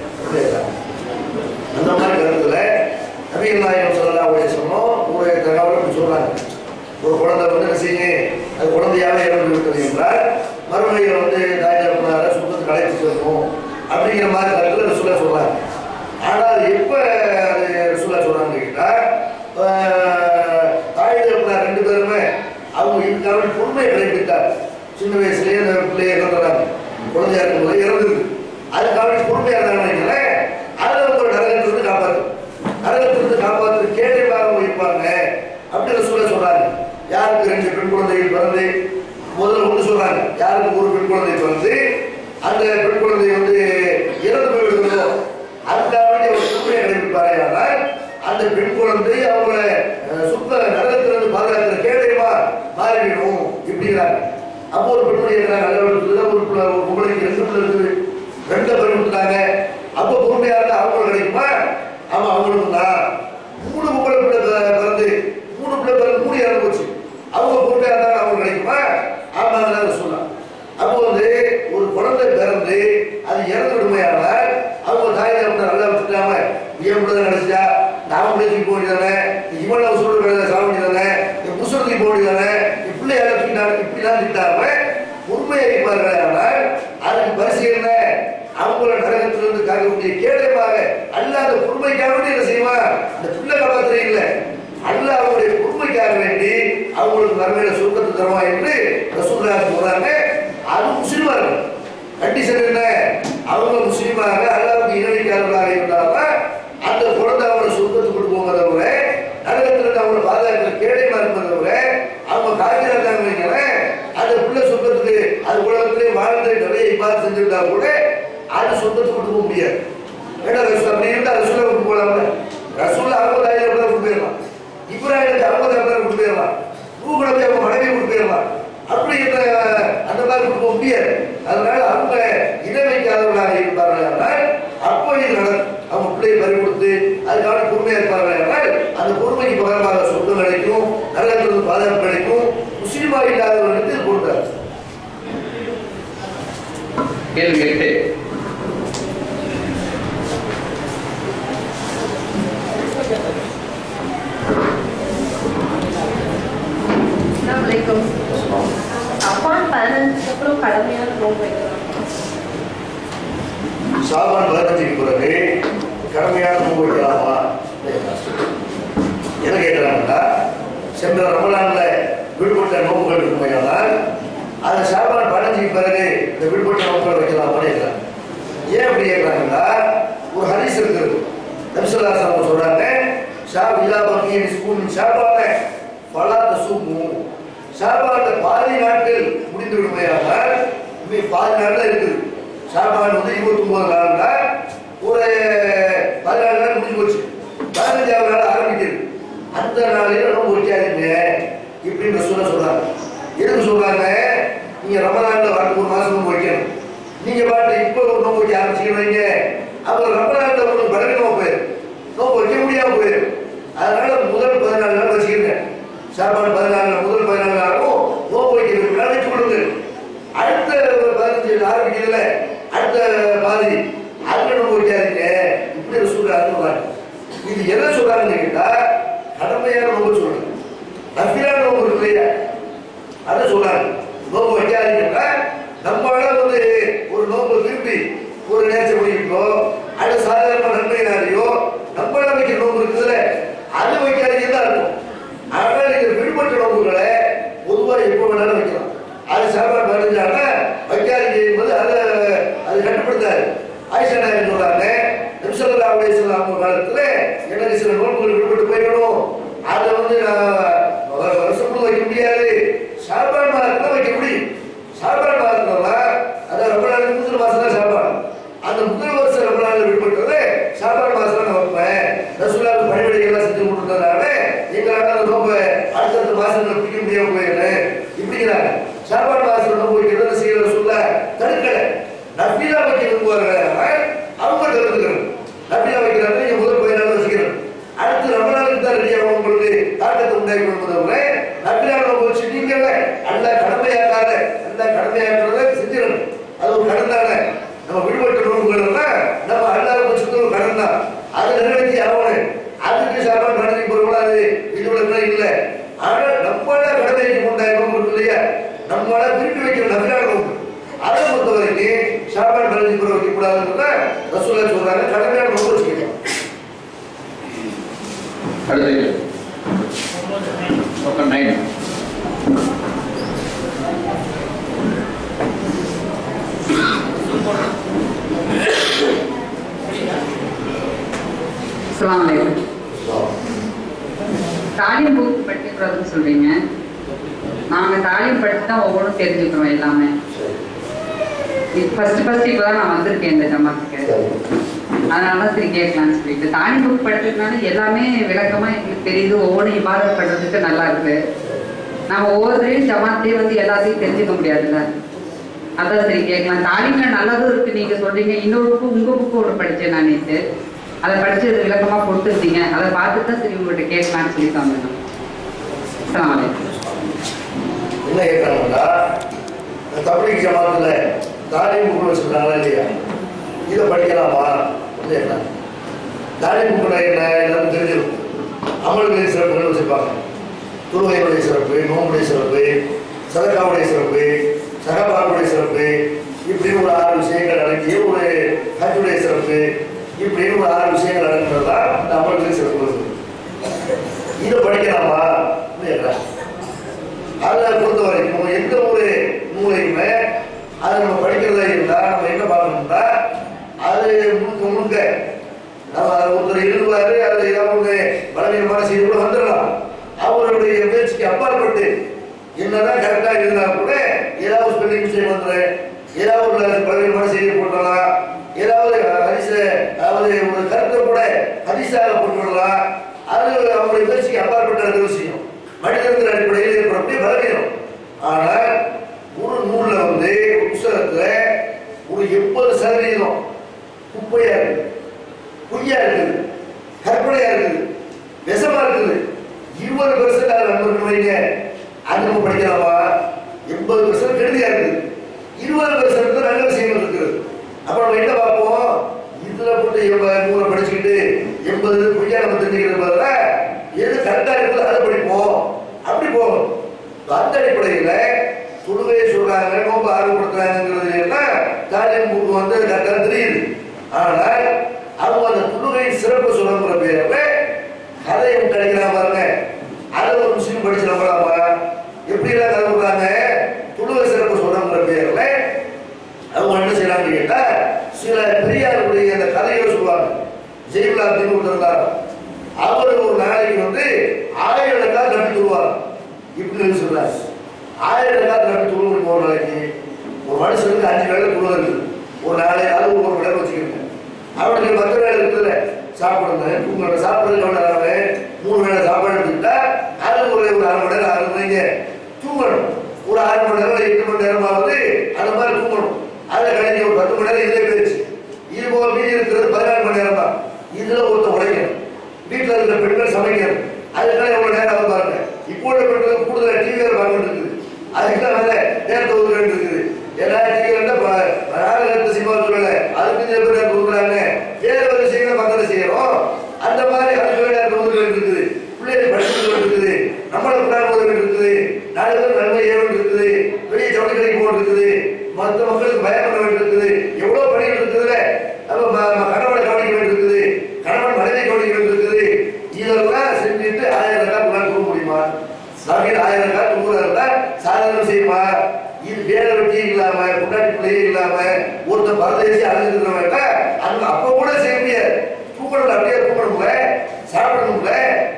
அந்த மாதிரி கருத்துல நபிகள் நாயகம் ஸல்லல்லாஹு அலைஹி வஸல்லம் உங்களுடைய தகவல் சொல்றாங்க. ஒரு குழந்தை வந்து என்ன செய்யுங்க, அது குழந்தையாக இறந்து விட்டது என்றால் மறுமையில் வந்து தாய் தகப்பனாரை சொந்தத்துக்கு அழைத்து செல்லணும் அப்படிங்கிற மாதிரி கருத்துல ரசூலா சொல்றாங்க. ஆனால் எப்ப அது ரசூலா சொல்றாங்கன்னு கேட்டா, தாய் தகப்பனார் ரெண்டு பேருமே அவங்க இதுக்காக பொறுமையை கடைபிடித்தார். சின்ன வயசுலயே அந்த பிள்ளைய இறந்துறாங்க, குழந்தையா இருக்கும் போது இறந்துருக்கு. அதுக்காக பொறுமையா இருந்தாங்க, அதை ஒரு நரகத்திலிருந்து காப்பாற்று நரகத்திலிருந்து காப்பாற்று கேள்வியாக வைப்பாங்க அப்படின்னு சொல்ல சொல்றாங்க. யாருக்கு ரெண்டு பெண் குழந்தைகள் பிறந்து முதல்ல ஒன்று சொல்றாங்க, யாருக்கு ஒரு பெண் குழந்தை பிறந்து அந்த பெண் குழந்தை வந்து இறந்து போய்விடுகிறதோ அதுக்காக வேண்டிய ஒரு பொறுமையை கடைபிடிப்பாரே, ஆனால் அந்த பெண் குழந்தை அவங்கள சுத்த நரகத்திலிருந்து பாதுகாக்கிற கேடயமா மாறிவிடும் இப்படிங்கிறாங்க. அப்போ ஒரு பெண்மணி இருக்கிறாங்க, நல்ல ஒரு ஒரு பொம்பளைக்கு ரெண்டு பிள்ளை இருக்குது, ரெண்டு பேர் கொடுத்தாங்க. அப்போ பொறுமையா இருந்தா அவங்களுக்கு கிடைக்குமா? ஆமா, அவங்களுக்கு தான். மூணு பொம்பளை பிள்ளை பிறந்து மூணு பிள்ளை பிறந்து மூணு இறந்து போச்சு, அவங்க பொறுமையா இருந்தாலும் அவங்களுக்கு கிடைக்குமா? ஆமா, சொல்லலாம். அப்போ வந்து ஒரு குழந்தை பிறந்து அது இறந்து விடுமையானால் அவங்க தாய் தகப்பனை நல்லா வச்சுட்டாம ஏன் பிள்ளை நினைச்சா நாம பிள்ளைக்கு போக வேண்டியதானே, இவனை சொல்ற சாக வேண்டியதானே, புசுரத்துக்கு போக வேண்டியதானே, பிள்ளை இறந்துட்டாங்க இப்படிலாம் திட்டாம உண்மையை இருப்பார்கள். ஆனால் அதுக்கு பரிசீலனை அவங்கள நரகத்திலிருந்து காக்கக்கூடிய கேடயமாக அல்லாத பொறுமைக்காக வேண்டி என்ன செய்வான், இந்த பிள்ளை காப்பாற்றுறீங்கள அல்ல அவங்களுடைய பொறுமைக்காக வேண்டி அவங்களுக்கு நன்மையில சுருக்கத்து தருவா என்று ரசூலுல்லாஹி சொல்றாங்க. அது முஸ்லிமா இருக்கு. கண்டிஷன் என்ன, அவங்க முஸ்லீமாக அல்லாஹ்வுக்கு இணைக்காதவர்களாக இருந்தாலும் அந்த குழந்தை அவங்கள சுருக்கத்துக்கு கொண்டு போகிறத விட நரகத்திலிருந்து அவங்களை பாதுகாக்கிற கேடயமா இருப்பதை விட அவங்க காய்கிறாங்க. அந்த பிள்ளை சொந்தத்துக்கு அது உலகத்திலே வாழ்ந்து நிறைய இபாதத் செஞ்சிருந்தா கூட அது சொந்தத்துக்கு கொண்டு போக முடியாது. ஏன்னா அப்படி இருந்தா ரசூலை கொண்டு போகலாம்ல, ரசூலை அவங்க ஆயிரம் கொண்டு போயிடலாம், இப்ராஹிமுக்கு ஐம்பது ஐம்பது கொண்டு போயிடலாம், நூகுலத்தை அவங்க மனைவி கொண்டு போயிடலாம். அப்படி அந்த மாதிரி கொண்டு போக முடியாது. அதனால அவங்க இணை வைக்காதவர்களாக இருப்பார்கள் என்றால் அப்போ இது நடக்கும். அவங்க பிள்ளையை பறி கொடுத்து அதுக்கான பொறுமையா இருப்பார்கள் என்றால் அந்த பொறுமைக்கு பகரமாக சொந்தம் கிடைக்கும், நரகத்திலிருந்து பாதுகாப்பு கிடைக்கும். முஸ்லீமா இல்லாதவர்களுக்கு இது கொடுத்தார். கேள்வி எட்டு. ஷாபான் பதினஞ்சுக்கு அப்புறம் கடமையான நோன்பு வைக்கலாம். ஷாபான் பதினஞ்சுக்கு பிறகு கடமையான நோன்பு வைக்கலாமா என்ன கேட்கிறாங்கன்னா, சென்ற ரமலான்ல விடுபட்ட நோன்புகள் இருக்குமையானால் அந்த ஷாபான் பதினஞ்சுக்கு பிறகு இந்த விடுபட்ட நோன்புகள் வைக்கலாமான்னு கேட்கிறாங்க. ஏன் அப்படி கேட்கிறாங்கன்னா, ஒரு ஹதீஸ் இருக்குது. நபி ஸல்லல்லாஹு அலைஹி வஸல்லம் சொல்றாங்க, ஷாப் இலா பக்கிய நிஸ்பூன் ஷாபான ஃபலா தஸூமு. ஷாபான்ல பாதி நாட்கள் முடிந்து விடுமையானால் பாதி நாட்கள் இருக்குது. ஷாபான் வந்து இருபத்தி ஒன்பது நாள்ல ஒரு பதினாலு நாள் முடிஞ்சு போச்சு, பதினஞ்சாவது நாள் ஆரம்பிக்குது. அந்த நாளில நோன்பு வைக்காதீங்க இப்படின்னு சொல்ல சொல்றாங்க. எதுக்கு சொல்றாங்க, நீங்க ரமலான்ல வரது ஒரு மாசம் நோன்பு வைக்கணும், நீங்க பாட்டு இப்போ ஒரு நோன்பு வைக்க ஆரம்பிச்சுக்கிறீங்க, அப்புறம் ரமலான்ல உங்களுக்கு பலவீனமா போயிடும், நோன்பு வைக்க முடியாம போயிடும். அதனால முதல் பதினாலு நாள் வச்சுக்கிறீங்க. ஷாபான் பதினாலு முதல் பதினாலு நாளும் நோன்பு வைக்கிறதுக்கு வச்சு கொடுங்க. அடுத்த பதினஞ்சு ஆரம்பிக்கிறதுல அடுத்த பாதி அதுல நோன்பு வைக்காதீங்க இப்படி சொல்றாங்க. இது எதை சொல்றாங்கன்னு கேட்டா, கடமையான நோன்பு சொல்றாங்க, நஃபிலான நோன்பு இருக்கு இல்லையா அதை சொல்றாங்க. நோன்பு வைக்காதீங்கன்னா நம்மளால வந்து ஒரு நோன்பு திருப்பி ஒரு நேரத்தை முடிக்கோ அது சாதாரண நன்மையினாலேயோ நம்மளால வைக்கிற நோன்பு இருக்குதுல்ல அது வைக்காதீங்க தான் இருக்கும். ஆனால் நீங்க விடுபட்ட நோன்புகளை பொதுவாக எப்போ வேணாலும் வைக்கலாம். அது ஷாபான் பதினஞ்சான வைக்காதீங்க என்பது அதை அது கட்டுப்படுத்தாது. ஆயிஷா நாயகம் சொல்றாங்க, நபி ஸல்லல்லாஹு அலைஹி வஸல்லம் காலத்துல எனக்கு சில நோன்புகள் விடுபட்டு போயிடணும், அதை வந்து நான் வருஷம் வைக்க முடியாது, ஷாபான் மாதத்துல வைக்க முடியும். ஷாபான் மாதத்துல அதான் ரமலான் முதல் மாசம் தான் ஷாபான், அந்த முதல் வருஷம் ரமலான்ல விடுபட்டது ஷாபான் மாசம் நான் வைப்பேன். ரசூலுல்லாஹ் பணிவிடைகள்லாம் செஞ்சு கொடுத்ததுனால எங்களால அந்த நோன்பை அடுத்தடுத்த மாசத்துல பிடிக்க முடியாம போயிடுறேன் இப்படிங்கிறாங்க. ஷாபான் மாசத்துல நோன்பு வைக்கிறது செய்யற சொல்ல தடுக்கல, நஃபிலா வைக்க விரும்புவார்கள் அவங்க தடுத்துக்கிறது. நம்மளால திருப்பி வைக்கிற நபிலான நோன்பு அதை பொறுத்த வரைக்கும் ஷாபான் பதினஞ்சு கூட வைக்க கூடாதுன்றத ரசூலுல்லாஹ் சொல்றாங்க. கடமையான நோன்பு வச்சுக்கலாம். அடுத்து ஓகே நைன் அஸ்ஸலாமு அலைக்கும். தாலிம் புக் படிக்கக்கூடாதுன்னு சொல்றீங்க. நாங்கள் தாலிம் படித்து தான் ஒவ்வொன்றும் தெரிஞ்சுக்கிறோம் எல்லாமே. ஃபர்ஸ்ட் ஃபர்ஸ்ட் இப்போ தான் நான் வந்திருக்கேன் இந்த ஜமாத்துக்கு. அதனால தான் சரி கேட்கலான்னு சொல்லிட்டு தாலிம் புக் படிச்சதுனால எல்லாமே விளக்கமாக எங்களுக்கு தெரியுது. ஒவ்வொன்றும் இபாதத் பண்ணுறதுக்கு நல்லா இருக்கு. நம்ம ஒவ்வொருத்தரையும் ஜமாத்தையும் வந்து எல்லாத்தையும் தெரிஞ்சுக்க முடியாதுல்ல. அதான் சரி கேட்கலாம். தாலிம்ல நல்லதும் இருக்கு நீங்க சொல்றீங்க. இன்னொரு புக்கு உங்க புக்கு ஒன்று படித்தேன் நான் நேற்று. அதை படிச்சு அது விளக்கமா கொடுத்துருந்தீங்க. அதை பார்த்துட்டு தான் சரி உங்கள்கிட்ட கேட்கலான்னு சொல்லி தந்தேன். அஸ்ஸலாமு அலைக்கும். என்ன கேட்கறாங்கன்னா தப்லீக் ஜமாத்துல தாலிம் புக் வச்சிருக்காங்களா இல்லையா, இதை படிக்கலாமா கேட்கலாம். தாலிம் புக்குல என்ன எல்லாரும் தெரிஞ்சிருக்கும். அமல்களின் சிறப்புகள் வச்சிருப்பாங்க. தொழுகையுடைய சிறப்பு, நோம்புடைய சிறப்பு, சதகாவுடைய சிறப்பு, சகபாவுடைய சிறப்பு, இப்படின்னு ஒரு ஆறு விஷயங்கள் அடங்கிய ஒரு ஹஜ்ஜுடைய சிறப்பு, இப்படின்னு ஒரு ஆறு விஷயங்கள் அடங்குறதுதான் இந்த அமல்களின் சிறப்பு. இதை படிக்கலாமா கேட்கலாம். அதை பொறுத்த வரைக்கும் எந்த ஒரு நூலையுமே அதை நம்ம படிக்கிறதா இருந்தா நம்ம என்ன பார்க்கணும்னா அது முழுக்க முழுக்க நம்ம ஒருத்தர் எழுதுவாரு அது ஏதாவது பலவீனமான செய்தி கூட வந்துடலாம். அவருடைய முயற்சிக்கு அப்பாற்பட்டு என்னதான் கரெக்டா இருந்தா கூட ஏதாவது ஸ்பெல்லிங் மிஸ்டேக் வந்துடும், ஏதாவது ஒரு பலவீனமான செய்தி போட்டலாம், ஏதாவது ஹரிச அதாவது ஒரு கருத்தை கூட ஹரிசாக போட்டு விடலாம். அது அவங்களுடைய முயற்சிக்கு அப்பாற்பட்ட விஷயம். மனிதர்கள் அடிப்படையில் ஏற்படக்கூடிய பலவீனம். ஆனால் ஒரு நூல்ல வந்து புத்தகத்துல ஒரு எண்பது சதவீதம் குப்பையா இருக்குது, பொய்யா இருக்குது, கற்பனையா இருக்குது, விஷமா இருக்குது. இருபது பெர்சன்ட் அதை நம்பர் வைங்க, அது நம்ம படிக்கலாமா? எண்பது பெர்சன்ட் கெடுதியா இருக்குது, இருபது பெர்சன்ட் நல்ல விஷயங்கள் இருக்குது. அப்ப நம்ம என்ன பார்ப்போம்? இதுல போட்டு நூலை படிச்சுக்கிட்டு எண்பது பொய்யா நம்ம தெரிஞ்சுக்கிறது பதில எது கரெக்டா இருக்குது அதை படிப்போம். அப்படி போகணும். அந்த அடிப்படையில தொழுகையை சொல்றாங்க, நோம்பு ஆர்வப்படுத்துறாங்கிறது தாலிம் புக்கு வந்து கரெக்டா தெரியுது. ஆனால் அவங்க அந்த தொழுகையின் சிறப்பு சொல்லுங்கிற பேர்ல கதையை கிடைக்கிறான் பாருங்க, அதை ஒரு முஸ்லீம் படிச்சு நம்பலாமா? எப்படி எல்லாம் கதை கொடுக்குறாங்க? தொழுகை சிறப்பு சொல்லுங்கிற பேர்ல அவங்க என்ன செய்யறாங்கன்னு கேட்டா சில பெரியாருடைய அந்த கதைகளை சொல்லுவாங்க. ஜெயலலிதா அப்படின்னு இருந்தாங்க. அவர் ஒரு நாளைக்கு வந்து ஆயிரம் ரக்காத் நபி தொழுவார். இப்படி சொல்றாரு, ஆயிரம் ரக்காத் நபி தொழுவது ஒரு நாளைக்கு ஒரு மனுஷனுக்கு அஞ்சு வேலை தொழுவது. ஒரு நாளை அது ஒரு வேலை வச்சுக்கிறேன். அவனுக்கு பத்து வேலை இருக்குதுல்ல, சாப்பிடுங்க தூங்க சாப்பிடுறது எவ்வளவு மூணு வேலை சாப்பாடு எடுத்துக்கிட்டா அது ஒரு ஒரு அரை மணி நேரம் ஆறு மணிங்க தூங்கணும். ஒரு ஆறு மணி நேரம் எட்டு மணி நேரமாவது அந்த மாதிரி தூங்கணும். அதை கழிஞ்சு ஒரு பத்து மணி நேரம் இதே போயிடுச்சு. இது போக மீதி இருக்கிறது பதினாலு மணி நேரம் தான். இதுல ஒருத்தர் உழைக்கணும், வீட்டில் இருக்கிற பெண்கள் சமைக்கணும். அதுக்கெல்லாம் எவ்வளவு நேரம் ஆகும் பாருங்க. இப்போ உள்ள பெண்களுக்கு கூடுதல் டிவி வேறு பார்க்க இருக்குது. அதுக்கெல்லாம் நல்ல நேரத்தை ஒதுக்க வேண்டி இருக்குது. ஏன்னா டிவி வந்து சினிமா சொல்லல, அதுக்கு சில பேர் நேரத்தை ஒதுக்குறாங்க. வேற ஒரு விஷயங்களை பக்கத்தை செய்யறோம். அந்த மாதிரி அதுக்கு நேரத்தை ஒதுக்க வேண்டி இருக்குது. பிள்ளைகளை படிக்க வேண்டி இருக்குது. நம்மளை கொண்டாட போத வேண்டி இருக்குது. நாலு பேர் நன்மை ஏற வேண்டி இருக்குது. வெளியே ஜவுளி கடைக்கு போக இருக்குது. மற்ற மக்களுக்கு பயம் பண்ண வேண்டி இருக்குது. எவ்வளவு பணிகள் இருக்குதுல்ல, கணவனை கவனிக்க வேண்டி இருக்குது, கணவன் மனைவி கவனிக்க வேண்டி இருக்குது. இதெல்லாம் செஞ்சுட்டு ஆயிரம் கால் உங்களால் தூங்க முடியுமா? நவீன ஆயிரம் கால் தூங்குறதா சாதாரண செய்யுமா? இது வேலை வெட்டி இல்லாம கொண்டாடி பிள்ளையே இல்லாம ஒருத்தர் பரதேசி அழைஞ்சிருக்கிறவங்க அங்க அப்ப கூட செய்ய முடியாது. தூக்கணும், அப்படியே தூக்கணும்ல, சாப்பிடணும்ல,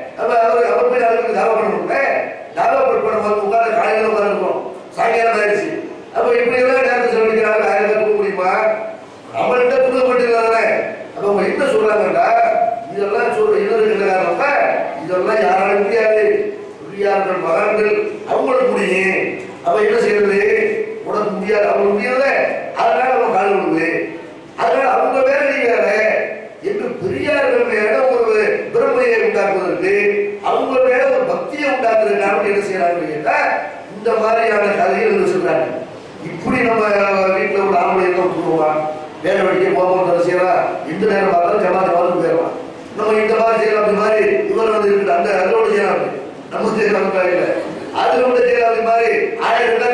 அவர் அவர் போய் அதுக்கு தாவா பண்ணணும்ல. தாவா பண்ணும்போது உட்காந்து காலையில உட்காந்துருக்கோம், சாயங்காலம் ஆயிடுச்சு. அப்ப இப்படி எல்லாம் நேரத்தை செலவழிக்கிறாங்க. ஆயிரம் கால் தூங்க முடியுமா? அவங்கள்ட்ட தூங்க மாட்டேங்கிறாங்க. அப்ப அவங்க என்ன சொல்றாங்கடா, இதெல்லாம் சொல்ற இன்னொரு காரணம்னா இதெல்லாம் யாராலும் முடியாது, பெரியார்கள் மகான்கள் அவங்களுக்கு முடியும். அப்ப என்ன செய்யறது? உனக்கு முடியாது, அவங்களுக்கு முடியல, அதனால அவன் கால் விடுது. அதனால அவங்க வேற நீ வேற என்று பெரியார்கள் மேல ஒரு பெருமையை உண்டாக்குவதற்கு, அவங்க மேல ஒரு பக்தியை உண்டாக்குறதுக்காக என்ன செய்யறாங்கன்னு கேட்டா இந்த மாதிரியான கதைகள் சொல்றாங்க. இப்படி நம்ம வீட்டுல ஒரு ஆம்பளை என்ன சொல்லுவான், வேலை வெடிக்க போக செய்யலாம், இந்த நேரம் பார்த்தாலும் ஜமாத் ஜமாத்துக்கு போயிடலாம். நம்ம இந்த மாதிரி செய்யலாம், அப்படி மாதிரி இவர் வந்து இருக்கு அந்த அதோட செய்யலாம், நம்ம செய்யலாம் இல்லை. அதுல உள்ள செய்யலாம். அப்படி மாதிரி ஆயிரம் ரூபாய்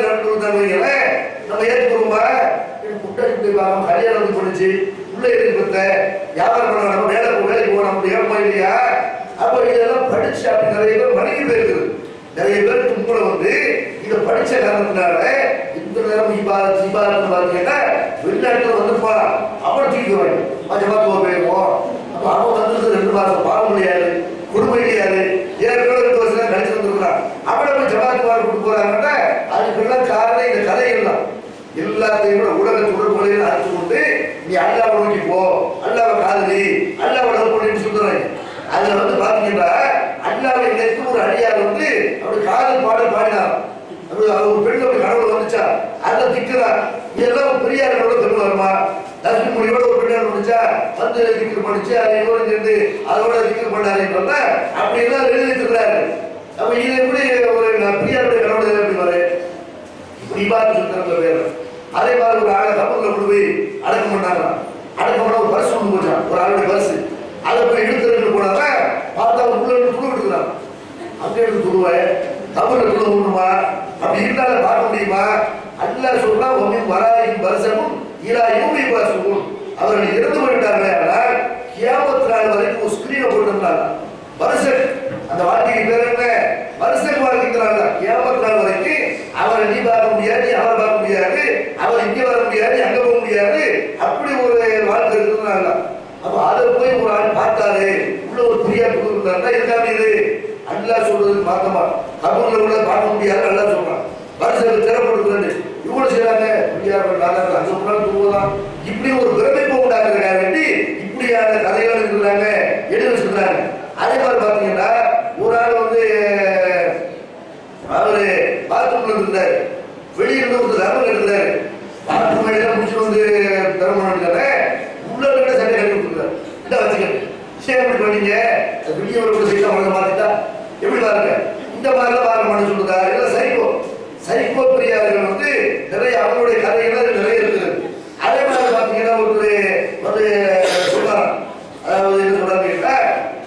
இருந்தாங்க நம்ம ஏற்றுக்கிறோமா புட்டாச்சு போய் பார்க்கணும் கல்யாணம் வந்து பண்ணிச்சு உள்ள இருக்கிறத வியாபாரம் பண்ண நம்ம வேலை வேலைக்கு போக நம்ம ஏமா இல்லையா அப்போ இதெல்லாம் படிச்சு அப்படி நிறைய பேர் மணிக்கு போயிருக்குது நிறைய பேருக்கு உங்களை வந்து இதை படிச்ச காரணத்தினால இந்த நேரம் இபா இபான்னு பார்த்தீங்கன்னா வெளிநாட்டில் வந்துப்பா அவனை தூக்கிடுவாங்க ஜமாத்துவா போயிருவோம் அப்போ அவன் வந்து ரெண்டு மாதம் பாவம் முடியாது குடும்பம் கிடையாது ஏற்கனவே ரெண்டு வருஷம் கழிச்சு வந்துருக்கான் அவனை போய் ஜமாத்துவா கொண்டு போறாங்கன்னா அதுக்கெல்லாம் காரணம் இந்த கதைகள் தான் எல்லாத்தையும் உலக தொடர்புகளையும் அழைத்து கொண்டு நீ அல்லாவை நோக்கி போ அல்லாவை காதலி அல்லாவை நோக்கி சொல்றாங்க அதுல வந்து பாத்தீங்கன்னா அல்லாவை நினைத்து ஒரு அடியார் வந்து அப்படி காதல் பாடல் பாடினார் ஒரு பெண் அப்படி கடவுள் வந்துச்சா அதை திக்கிறா இதெல்லாம் பெரியாரோட பெண் வருமா லட்சுமி மொழியோட ஒரு பெண்ணார் வந்துச்சா வந்து திக்கர் பண்ணிச்சு அதை இவரும் சேர்ந்து அதோட திக்கர் பண்ணாருன்றத அப்படிலாம் எழுதிட்டுறாரு அப்ப இது எப்படி ஒரு பெரியாருடைய கடவுள் எப்படி வரு இப்படி பார்த்து சொல்ற பேர் அதே மாதிரி ஒரு ஆளை கப்பல்ல கொண்டு போய் அடக்கம் பண்ணாங்க அடக்கம் பண்ண ஒரு பரிசு ஒன்று போச்சான் ஒரு ஆளுடைய பரிசு அதை போய் இழுத்து போனாங்க பார்த்தா உள்ள இருந்து துணு விட்டுக்கிறான் அங்கே எடுத்து துடுவேன் கப்பல்ல துணு விடணுமா அப்படி இருந்தாலும் பார்க்க முடியுமா அல்ல சொல்றா ஒன்னும் வராயும் வருஷமும் ஈரா யூமி பாசும் அவர்கள் இறந்து போயிட்டாங்களே ஆனால் கியாமத் நாள் வரைக்கும் ஒரு ஸ்கிரீனை போட்டுருந்தாங்க வருஷம் அந்த வாழ்க்கைக்கு பேர் என்ன வருஷம் வாழ்க்கைங்கிறாங்க கியாமத் நாள் வரைக்கும் அவரை நீ பார்க்க முடியாது அவரை பார்க்க முடியாது அவர் இங்கே வர முடியாது அங்க போக முடியாது அப்படி ஒரு வாழ்க்கை இருக்கிறதுனால அப்ப அதை போய் ஒரு ஆள் பார்த்தாரு உள்ள ஒரு பிரியா கொடுக்குறாருன்னா இருக்காம இது அல்லா சொல்றது பார்த்தமா கபூர்ல கூட பார்க்க முடியாது அல்லா சொல்றான் வருஷத்துக்கு திறப்படுறது இவ்வளவு செய்யறாங்க பிரியார்கள் அங்க முன்னாள் தூங்கலாம் இப்படி ஒரு பிரமிப்பு உண்டாக்குறதுக்காக வேண்டி இப்படியான கதைகள் இருக்கிறாங்க எழுதி வச்சிருக்காங்க அதே மாதிரி பாத்தீங்கன்னா ஒரு ஆள் வந்து அவரு பாத்ரூம்ல இருந்தாரு வெளியிருந்து ஒரு தர்மம் எடுத்தாரு பாத்ரூம் எல்லாம் முடிச்சு வந்து தர்மம் எடுத்தாரு உள்ள இருக்க சட்டை கட்டி கொடுத்தாரு இந்த வச்சுக்கிட்டு சரி எப்படி பண்ணீங்க வெளியே ஒரு சைட்ல மனதை மாத்திட்டா எப்படி பாருங்க இந்த மாதிரிலாம் பாருங்க மனு சொல்லுதா எல்லாம் சைக்கோ சைக்கோ பிரியார்கள் வந்து நிறைய அவங்களுடைய கதைகள் நிறைய இருக்குது அதே மாதிரி பாத்தீங்கன்னா ஒரு வந்து சொல்றாங்க அதாவது என்ன சொல்றாங்க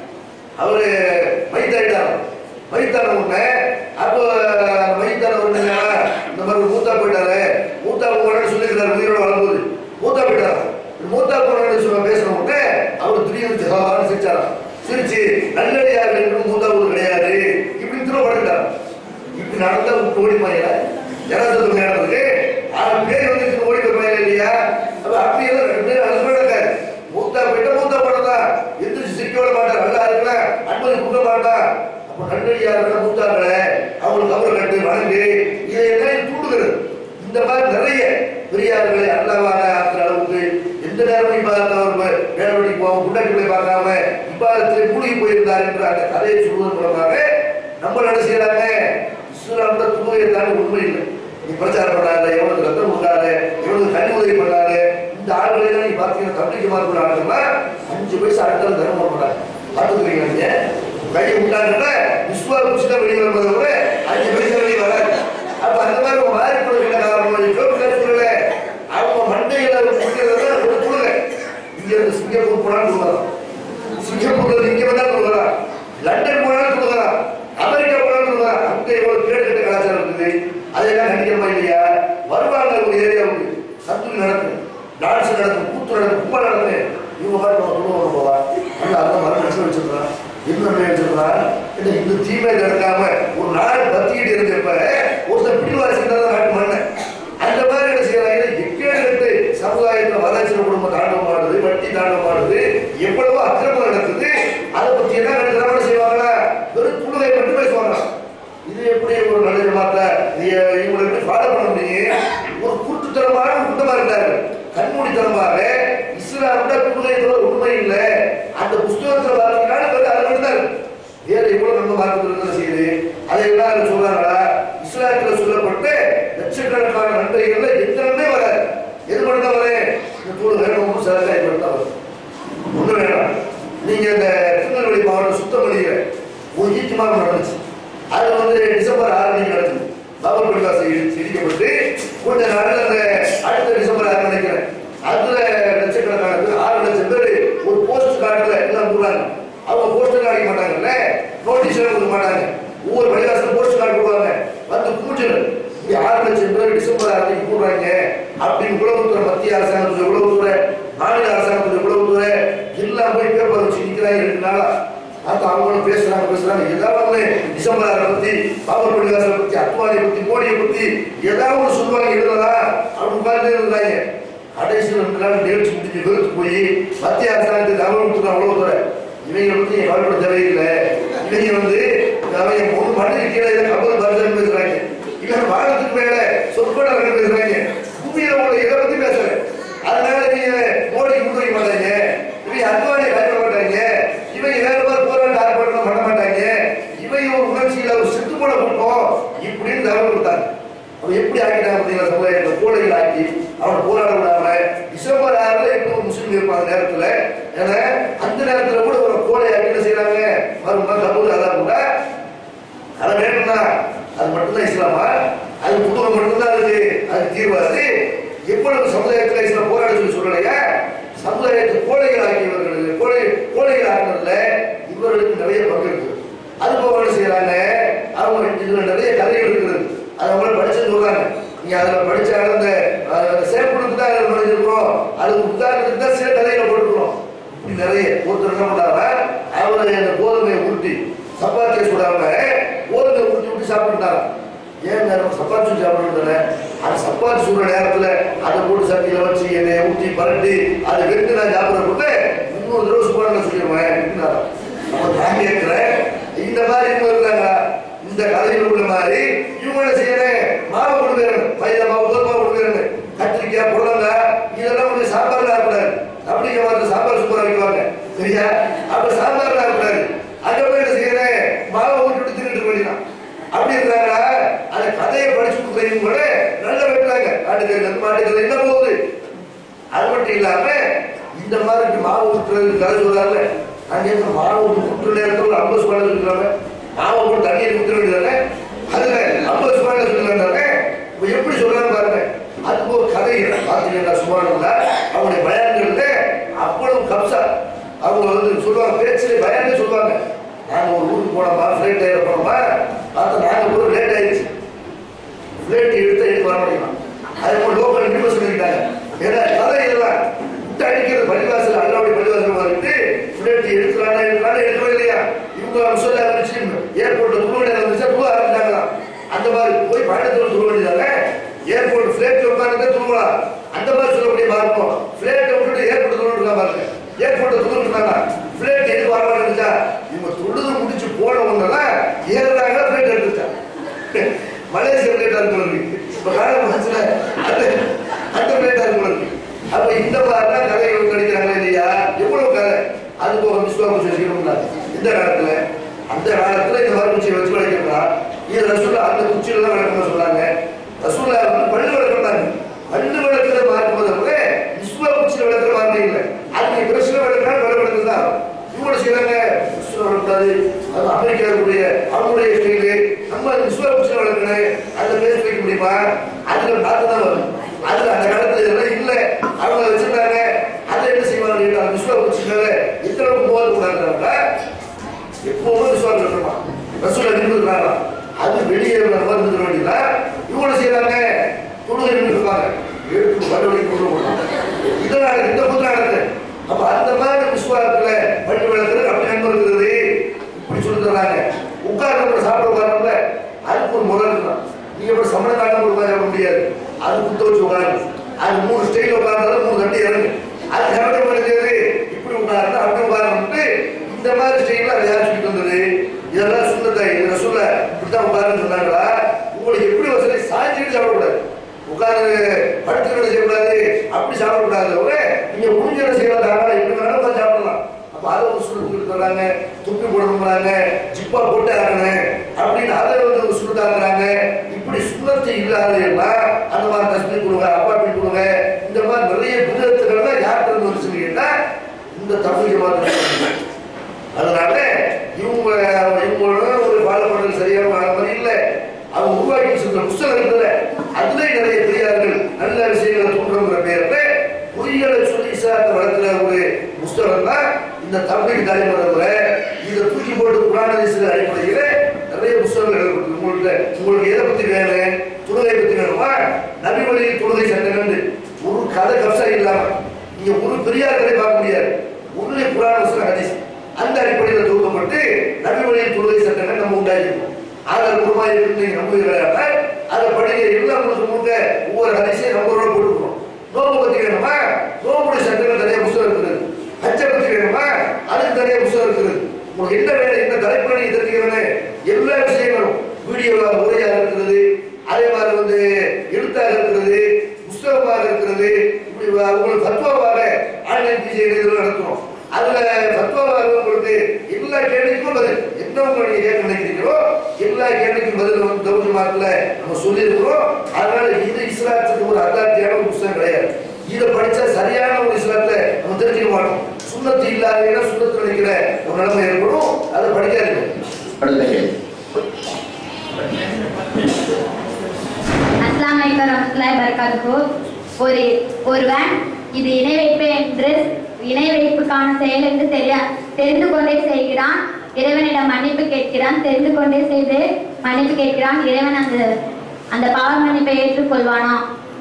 அவரு மைத்தாயிட்டார் மைத்தான உடனே அப்போ மைத்தான ஒரு இந்த மாதிரி மூத்தா போயிட்டாரு மூத்தா போனான்னு சொல்லிக்கிறாரு உயிரோட வரும்போது மூத்தா போயிட்டாரு மூத்தா போனான்னு சொல்ல பேசுற உடனே அவர் திடீர்னு ஜவான்னு சிரிச்சாராம் சிரிச்சு நல்லடியார் என்று மூத்தா ஊர் கிடையாது இப்படி திருவப்படுத்தார் இப்படி நடந்தா விட்டு ஓடி போயில ஜனசத்துக்கு நடந்தது ஆறு பேர் வந்து ஓடி போய் இல்லையா அப்ப அப்படி எல்லாம் ரெண்டு பேரும் அது போயிருக்காரு மூத்தா போயிட்டா மூத்தா போனதா எந்திரிச்சு சிரிக்க மாட்டார் நல்லா இருக்கல அன்பது கொடுக்க மாட்டா அப்ப நல்லடியார்கள் மூத்தாங்களே அவங்களுக்கு கபர் கட்டு வணங்கு இதையெல்லாம் தூண்டுகிறது இந்த மாதிரி நிறைய பெரியார்களை அல்லாவான ஆக்கிற அளவுக்கு எந்த நேரம் இப்பாதவர் வேலைக்கு போவோம் குண்டாக்கிகளை பார்க்காம இப்பாதத்தில் மூழ்கி போயிருந்தார் என்ற அந்த கதையை சொல்வதன் மூலமாக நம்ம என்ன செய்யறாங்க இஸ்லாம்ல துணுகையை தாண்டி உண்மை இல்லை நீ பிரச்சாரம் பண்ணாரு எவனுக்கு ரத்தம் கொடுக்காரு எவனுக்கு கல்வி உதவி பண்ணாரு இந்த ஆளுகளை தான் நீ பார்த்தீங்கன்னா தப்பிக்க மாதிரி ஆளுங்கள்லாம் அஞ்சு பைசா அடுத்தாலும் தர்மம் பண்ணுறாங்க பார்த்துக்கிறீங்க நீங்க வெளியே விட்டாங்கன்னா விஸ்வா குச்சிதான் வெளியே வருவதை விட அஞ்சு பைசா வெளியே வராது அப்ப அந்த மாதிரி ஒரு மாறி கொடுக்கிற காரணம் சொல்லல அவங்க மண்டையில குடிக்கிறதா ஒரு கொடுங்க இங்க இருந்து சிங்கப்பூர் போனாலும் கொடுக்கலாம் சிங்கப்பூர்ல இங்க வந்தா கொடுக்கலாம் லண்டன் போனாலும் கொடுக்கலாம் அமெரிக்கா போனாலும் கொடுக்கலாம் அங்க இவ்வளவு கேடு கட்ட கலாச்சாரம் இருக்குது அதெல்லாம் கண்டிப்பா இல்லையா வருவாங்க ஒரு ஏரியாவுக்கு சத்துரு நடக்கும் டான்ஸ் நடக்கும் கூத்து நடக்கும் குப்பா நடக்கும் இவங்க மாதிரி நம்ம சொல்லுவோம் போவா அல்ல அந்த மரம் நச்சு வச்சிருக்கான் என்ன வச்சிருக்கான் இந்த தீமை நடக்காம ஒரு நாள் பத்திக்கிட்டு இருந்தப்ப ஒருத்தர் பிடிவாசி தான் நாட்டு மண்ணை அந்த மாதிரி என்ன செய்யறாங்க எக்கேடு சமுதாயத்துல வளர்ச்சி குடும்பம் தாண்டவமானது வட்டி தாண்டவமானது எவ்வளவோ அக்கிரமம் நடக்குது அதை பத்தி என்ன நடக்கிறாங்க செய்வாங்களா வெறும் துணுகை மட்டும் பேசுவாங்க இது எப்படி ஒரு நல்ல மாத்த இவங்களை எப்படி ஃபாலோ பண்ண முடியும் ஒரு கூட்டுத்தனமான கூட்டமா இருந்தாரு கண்மூடித்தனமாக இஸ்லாம்ல துணுகைத்தோட உண்மை இல்லை அந்த புஸ்தகத்துல பார்த்தீங்கன்னா அது மட்டும்தான் வேற எவ்வளவு நம்ம மார்க்கத்தில் செய்யுது அதையெல்லாம் சொல்றாங்களா இஸ்லாத்துல சொல்லப்பட்டு லட்சக்கணக்கான நன்மைகள்ல எத்தனை வராது எது மட்டும் வர இந்த தூள் வேணும் சிலக்காய் மட்டும் வரும் ஒண்ணு வேணாம் நீங்க இந்த திருநெல்வேலி மாவட்டம் சுத்தம் பண்ணிக்கிற ஒரு ஈட்டி மாதம் நடந்துச்சு அது வந்து டிசம்பர் ஆறு மணிக்கு நடக்குது பாபர் பிரகாஷ் இடிக்கப்பட்டு கொஞ்ச நாள் அந்த அடுத்த டிசம்பர் ஆறு நினைக்கிறேன் அதுல லட்சக்கணக்கான பேர் ஆறு லட்சம் பேர் ஒரு போஸ்ட் கார்டுல எல்லாம் போடுறாங்க அவங்க போஸ்ட் கார்டு அடிக்க மாட்டாங்கல்ல நோட்டீஸ் கொடுக்க மாட்டாங்க ஒவ்வொரு பள்ளிவாசலும் போஸ்ட் கார்டு போடுவாங்க வந்து பூஜை ஆறு லட்சம் பேர் டிசம்பர் அப்படின்னு உளவுத்துறை, மத்திய அரசாங்கத்துடைய உளவுத்துறை, மாநில அரசாங்கத்துடைய உளவுத்துறை எல்லாம் போய் பேப்பர் வச்சு நிற்கிறாங்க ரெண்டு நாளா. அது அவங்களும் பேசுறாங்க பேசுறாங்க ஏதாவது டிசம்பர் ஆறை பத்தி, பாபர் பள்ளிவாசலை பத்தி, அத்வானியை பத்தி, மோடியை பத்தி ஏதாவது ஒரு சொல்லுவாங்க எழுதலாம் அப்படின்னு பார்த்துட்டே இருந்தாங்க. கடைசி ரெண்டு நாள் நிகழ்ச்சி முடிஞ்சு வெறுத்து போய் மத்திய அரசாங்கத்துக்கு தகவல் கொடுத்துருக்காங்க உளவுத்துறை. இவங்க வந்து கவலைப்பட தேவையில்லை, இவங்க வந்து ஒன்று மண்ணுக்கு கீழே கபல் பரிசல் பேசுறாங்க, இல்ல வாரத்துக்கு மேல சொற்கொண்டாங்க பேசுறாங்க, பூமியில உங்களை எதை பத்தி பேசுற, அதனால நீங்க மோடிக்கு முன்வைக்க மாட்டாங்க, இவங்க அத்வானியை கலக்க மாட்டாங்க, இவங்க வேற மாதிரி போராட்டம் ஆர்ப்பாட்டம் பண்ண மாட்டாங்க, இவங்க ஒரு உணர்ச்சியில ஒரு செத்து போட கொடுப்போம் இப்படின்னு தகவல் கொடுத்தாங்க. அவன் எப்படி ஆக்கிட்டாங்க பார்த்தீங்களா, சமுதாயத்தை கோழைகள் ஆக்கி அவனை போராட விடாம டிசம்பர் ஆறுல எப்போ முஸ்லீம் இருப்பாங்க நேரத்துல, ஏன்னா அந்த நேரத்துல கூட ஒரு கோழை ஆக்கி என்ன செய்யறாங்க, மறுமா கபூர் அதான் கூட அதை வேணும்னா அது மட்டும்தான் இஸ்லாமா, அது குடும்பம் மட்டும்தான் அதுக்கு அது தீர்வாது. எவ்வளவு சமுதாயத்தில் இஸ்லாம் போராட சொல்லி சொல்லலையா, சமுதாயத்தை கோழைகள் ஆக்கியவர்கள் கோழை கோழைகள் ஆக்கினதுல இவர்களுக்கு நிறைய பங்கு இருக்கு. அது போக என்ன செய்யறாங்க, அவங்க இதுல நிறைய கதைகள் இருக்கிறது, அது அவங்கள படிச்சு சொல்றாங்க. நீங்க அதுல படிச்ச அந்த சேப்புக்கு தான் அதில் படிச்சிருக்கிறோம், அதுக்கு உதாரணத்துக்கு தான் சில கதைகளை போட்டுக்கிறோம். இப்படி நிறைய ஒருத்தர் என்ன பண்ணாம அவரை அந்த கோதுமையை உருட்டி சப்பாத்தியை சுடாம கோதுமையை உருட்டி விட்டு சாப்பிட்டுட்டாங்க. ஏன் நேரம் சப்பாத்தி சுடி சாப்பிட்டு அந்த சப்பாத்தி சுடுற நேரத்துல அதை போட்டு சட்டியில வச்சு என்னை ஊற்றி பரட்டி அதை வெந்து நான் சாப்பிட போட்டு இன்னொரு தடவை சுப்பான சொல்லிடுவேன். நம்ம நான் கேட்கிறேன், இந்த மாதிரி இவங்க இருந்தாங்களா? இந்த கதையில் உள்ள மாதிரி இவங்க என்ன செய்யறேன், மாவு கொண்டு போயிடணும், மைதா மாவு, கோதுமை கொண்டு போயிடணும், கத்திரிக்காய், புடலங்காய் இதெல்லாம் கொஞ்சம் சாம்பார்ல ஆகக்கூடாது. அப்படிங்கிற மாதிரி சாம்பார் சூப்பரா வைக்குவாங்க சரியா, அப்ப சாம்பார்ல ஆகக்கூடாது. அங்க போய் என்ன செய்யறேன், மாவை ஊட்டி தின்னுட்டு போயிடலாம். அப்படி இருக்கிறாங்களா? அந்த கதையை படிச்சு கொடுக்குறீங்க கூட நல்லா வெட்டுறாங்க. ஆட்டுக்கறி மாட்டுக்கறி என்ன போகுது. அது மட்டும் இல்லாம இந்த மாதிரி மாவு ஊட்டுறது கதை சொல்றாங்க. அங்கே மாவு ஊட்டுற நேரத்தில் ஐம்பது சுவாலை சொல்றாங்க, மாவை போட்டு தண்ணியை ஊற்ற வேண்டியதானே, அதுல ஐம்பது சுவாலை சொல்றாங்க. இப்ப எப்படி சொல்றாங்க பாருங்க. அதுக்கு ஒரு கதை பார்த்தீங்கன்னா சுமாரா அவங்களுடைய பயான்கள்ல அவ்வளவு கப்சா அவங்க வந்து சொல்லுவாங்க, பேச்சிலே பயானே சொல்லுவாங்க. நாங்க ஒரு ஊருக்கு போனோமா, ஃபிளைட் ஏற போனோமா, பார்த்தா நாங்க ஒரு லேட் ஆயிடுச்சு, ஃபிளைட் எடுத்து எடுத்து வர முடியுமா, அது போல லோக்கல் நியூஸ் பண்ணிட்டாங்க. ஏன்னா கதை இதெல்லாம் விட்டு அடிக்கிறது, பள்ளிவாசல் அல்லாவுடைய பள்ளிவாசல் வந்துட்டு ஃபிளைட் எடுக்கலாம்னா எடுக்கலாம் எடுக்கவே இல்லையா. இவங்க சொல்ல ஆரம்பிச்சு ஏர்போர்ட்ல துணை வந்துச்சா துணை ஆரம்பிச்சாங்களாம். அந்த மாதிரி போய் பயணத்தில் துணை வேண்டியதாங்க. ஏர்போர்ட் ஃபிளைட் உட்காந்து துணுவா அந்த மாதிரி சொல்லக்கூடிய பார்ப்போம். ஃபிளைட்டை விட்டுட்டு ஏர்போர்ட் துணை இருக்கா பாருங்க, ஏர்போர்ட்டை துணை இருந்தாங்க. ஃபிளைட் எது வர மாட்டேங்குச்சா, இவங்க தொழுது முடிச்சு போனவங்கலாம் ஏறுறாங்க, ஃபிளைட் எடுத்துட்டாங்க. மலேசியா ஃபிளைட்டா இருக்கு இப்ப காலம் மனசுல அந்த அந்த ஃபிளைட்டா இருக்கு. அப்ப இந்த மாதிரிலாம் கதை கிடைக்கிறாங்க இல்லையா, எவ்வளவு கதை. அது போக விஸ்வாசம் சொல்லிக்கணும்னா இந்த காலத்துல அந்த காலத்துல இந்த மாதிரி குச்சியை வச்சு வளைக்கிறா, இது ரசூல்லா அந்த குச்சியில தான் வளர்க்கணும் சொன்னாங்க. ரசூல்லா வந்து பள்ளி வளர்க்கிறாங்க, பள்ளி வளர்க்கிற மார்க்கும் கூட விஸ்வா குச்சியில வளர்க்கிற மார்க்கம் இல்லை. அதுக்கு பிரச்சனை வளர்க்கிறாங்க, வள வளர்க்கிறது தான் இவங்க செய்யறாங்க. வளர்க்கூடாது, அது அமெரிக்காவுடைய அவங்களுடைய ஸ்டைலு, நம்ம விஸ்வா குச்சியில வளர்க்கணும், அதில் பேச வைக்க முடியுமா, அதுல பார்த்து தான் வரும். அதுல அந்த காலத்துல இதெல்லாம் இல்லை, அவங்க வச்சிருக்காங்க. அதை என்ன செய்வாங்க, விஸ்வா குச்சியில இத்தளவுக்கு போக கூடாதுனால எப்பவுமே விசுவாசம் இருக்கணுமா, ரசூலை நின்றுக்கிறாங்க. அது வெளியே வந்து வேண்டியதா இவங்க செய்யறாங்க, தொழுகை நின்றுருப்பாங்க, எடுத்து வடவழி கொண்டு போனாங்க. இதனால இந்த புத்தகம் நடக்குது. அப்ப அந்த மாதிரி விசுவாசத்துல வண்டி வளர்க்குறது அப்படி நன்மை இருக்கிறது. இப்படி சொல்லி தர்றாங்க. உட்கார்ந்து சாப்பிட உட்காரம்ல, அதுக்கு ஒரு முறை இருக்கலாம். நீங்க இப்ப சமண காலம் உட்கார முடியாது, அது குத்த வச்சு உட்காரு, அது மூணு ஸ்டைல உட்கார்ந்தாலும் மூணு தட்டி இறங்கு, அது கரெக்டாக பண்ணுறது. இப்படி உட்கார்ந்து அப்படி உட்காரம்ட்டு இந்த மாதிரி ஸ்டைல அதை யார் சொல்லிட்டு வந்தது, இதெல்லாம் சுண்ணத்தை இதை சொல்ல இப்படித்தான் உட்காருன்னு சொன்னாங்களா. உங்களுக்கு எப்படி வசதி சாய்ச்சிட்டு சாப்பிடக்கூடாது, உட்கார்ந்து படுத்துக்கிட்டு செய்யக்கூடாது, அப்படி சாப்பிடக்கூடாது. நீங்க முடிஞ்ச செய்யலாம், எப்படி வேணாலும் உட்காந்து சாப்பிடலாம். அப்ப அதை ஒரு சுண்ணத்துக்கு தர்றாங்க, துப்பி போடணுங்கிறாங்க, ஜிப்பா போட்டு ஆகணும் அப்படின்னு அதை வந்து ஒரு சுண்ணத்தாக்குறாங்க. இப்படி சுண்ணத்து இல்லாதா அந்த மாதிரி தஸ்மி கொடுங்க, அப்பார்ட்மெண்ட் கொடுங்க, இந்த மாதிரி நிறைய விதத்துக்கள்லாம் யார்கிட்ட இருந்து வந்துச்சுன்னு கேட்டா இந்த தமிழ் மாதிரி. அதனால இவங்க இவங்களும் ஒரு ஃபாலோ பண்றது சரியான மாதிரி இல்லை. அவங்க உருவாக்கி சொல்ற புத்தகம் இருக்குல்ல, அதுல நிறைய பெரியார்கள் நல்ல விஷயங்களை தோன்றுங்கிற பேர்ல பொய்களை சொல்லி இஸ்லாத்தை வளர்க்கிற ஒரு புத்தகம் தான் இந்த தமிழ் தலைமுறை. இதை தூக்கி போட்டு புராண அடிப்படையில நிறைய புத்தகங்கள் எழுதப்பட்டது. உங்களுக்கு உங்களுக்கு எதை பத்தி வேணும், தொழுகை பத்தி வேணுமா, நபி வழியில் தொழுகை சட்டம் பெரியார்களை பார்க்க முடியாது. உள்ளே குர்ஆன் வசனம் ஹதீஸ் அந்த அடிப்படையில் தொகுக்கப்பட்டு நபி வழியில் தொழுகை சட்டங்கள் நம்ம உண்டாக்கிருக்கோம். ஆதார் குருமா இருக்கு நம்புகிறாங்க. அதை படிக்க எல்லாம் முழுக்க முழுக்க ஒவ்வொரு ஹதீஸையும் நம்பரோட போட்டுக்கிறோம். நோம்பு பத்தி வேணுமா நோம்புடைய சட்டங்கள் நிறைய புத்தகம் இருக்குது. ஹஜ்ஜை பத்தி வேணுமா அதுக்கு நிறைய புத்தகம் இருக்குது. உங்களுக்கு என்ன வேணும் என்ன தலைப்புல நீங்க தெரிஞ்சுக்கிறேன்னு எல்லா விஷயங்களும் வீடியோவாக உரையாக இருக்கிறது, அதே மாதிரி வந்து எழுத்தாக இருக்கிறது, புஸ்தகமாக இருக்கிறது, இப்படி உங்களுக்கு தத்துவமாக ஆன்லைன் பிஜே நடத்துறோம். அதுல தத்துவமாக உங்களுக்கு எல்லா கேள்விக்கும் பதில் என்ன உங்களை நீங்க கேட்க நினைக்கிறீங்களோ எல்லா கேள்விக்கும் பதில் வந்து தௌஹீத் மார்க்ல நம்ம சொல்லியிருக்கிறோம். அதனால இது இஸ்லாத்துக்கு ஒரு அத்தாட்சியான ஒரு புத்தகம் கிடையாது. இதை படிச்சா சரியான ஒரு இஸ்லாத்தை நம்ம தெரிஞ்சுக்க மாட்டோம். சுண்ணத்து இல்லாத சுண்ணத்து நினைக்கிற ஒரு நிலைமை ஏற்படும். அதை படிக்காதீங்க. அஸ்ஸலாமு அலைக்கும் வரஹ்மத்துல்லாஹி வபரகாத்துஹு. ஒரு ஒருவன் இது இணை வைப்பு என்று இணை வைப்புக்கான செயல் என்று தெரிய தெரிந்து கொண்டே செய்கிறான். இறைவனிடம் மன்னிப்பு கேட்கிறான். தெரிந்து கொண்டே செய்து மன்னிப்பு கேட்கிறான். இறைவன் அந்த அந்த பாவ மன்னிப்பை ஏற்றுக்கொள்வானா?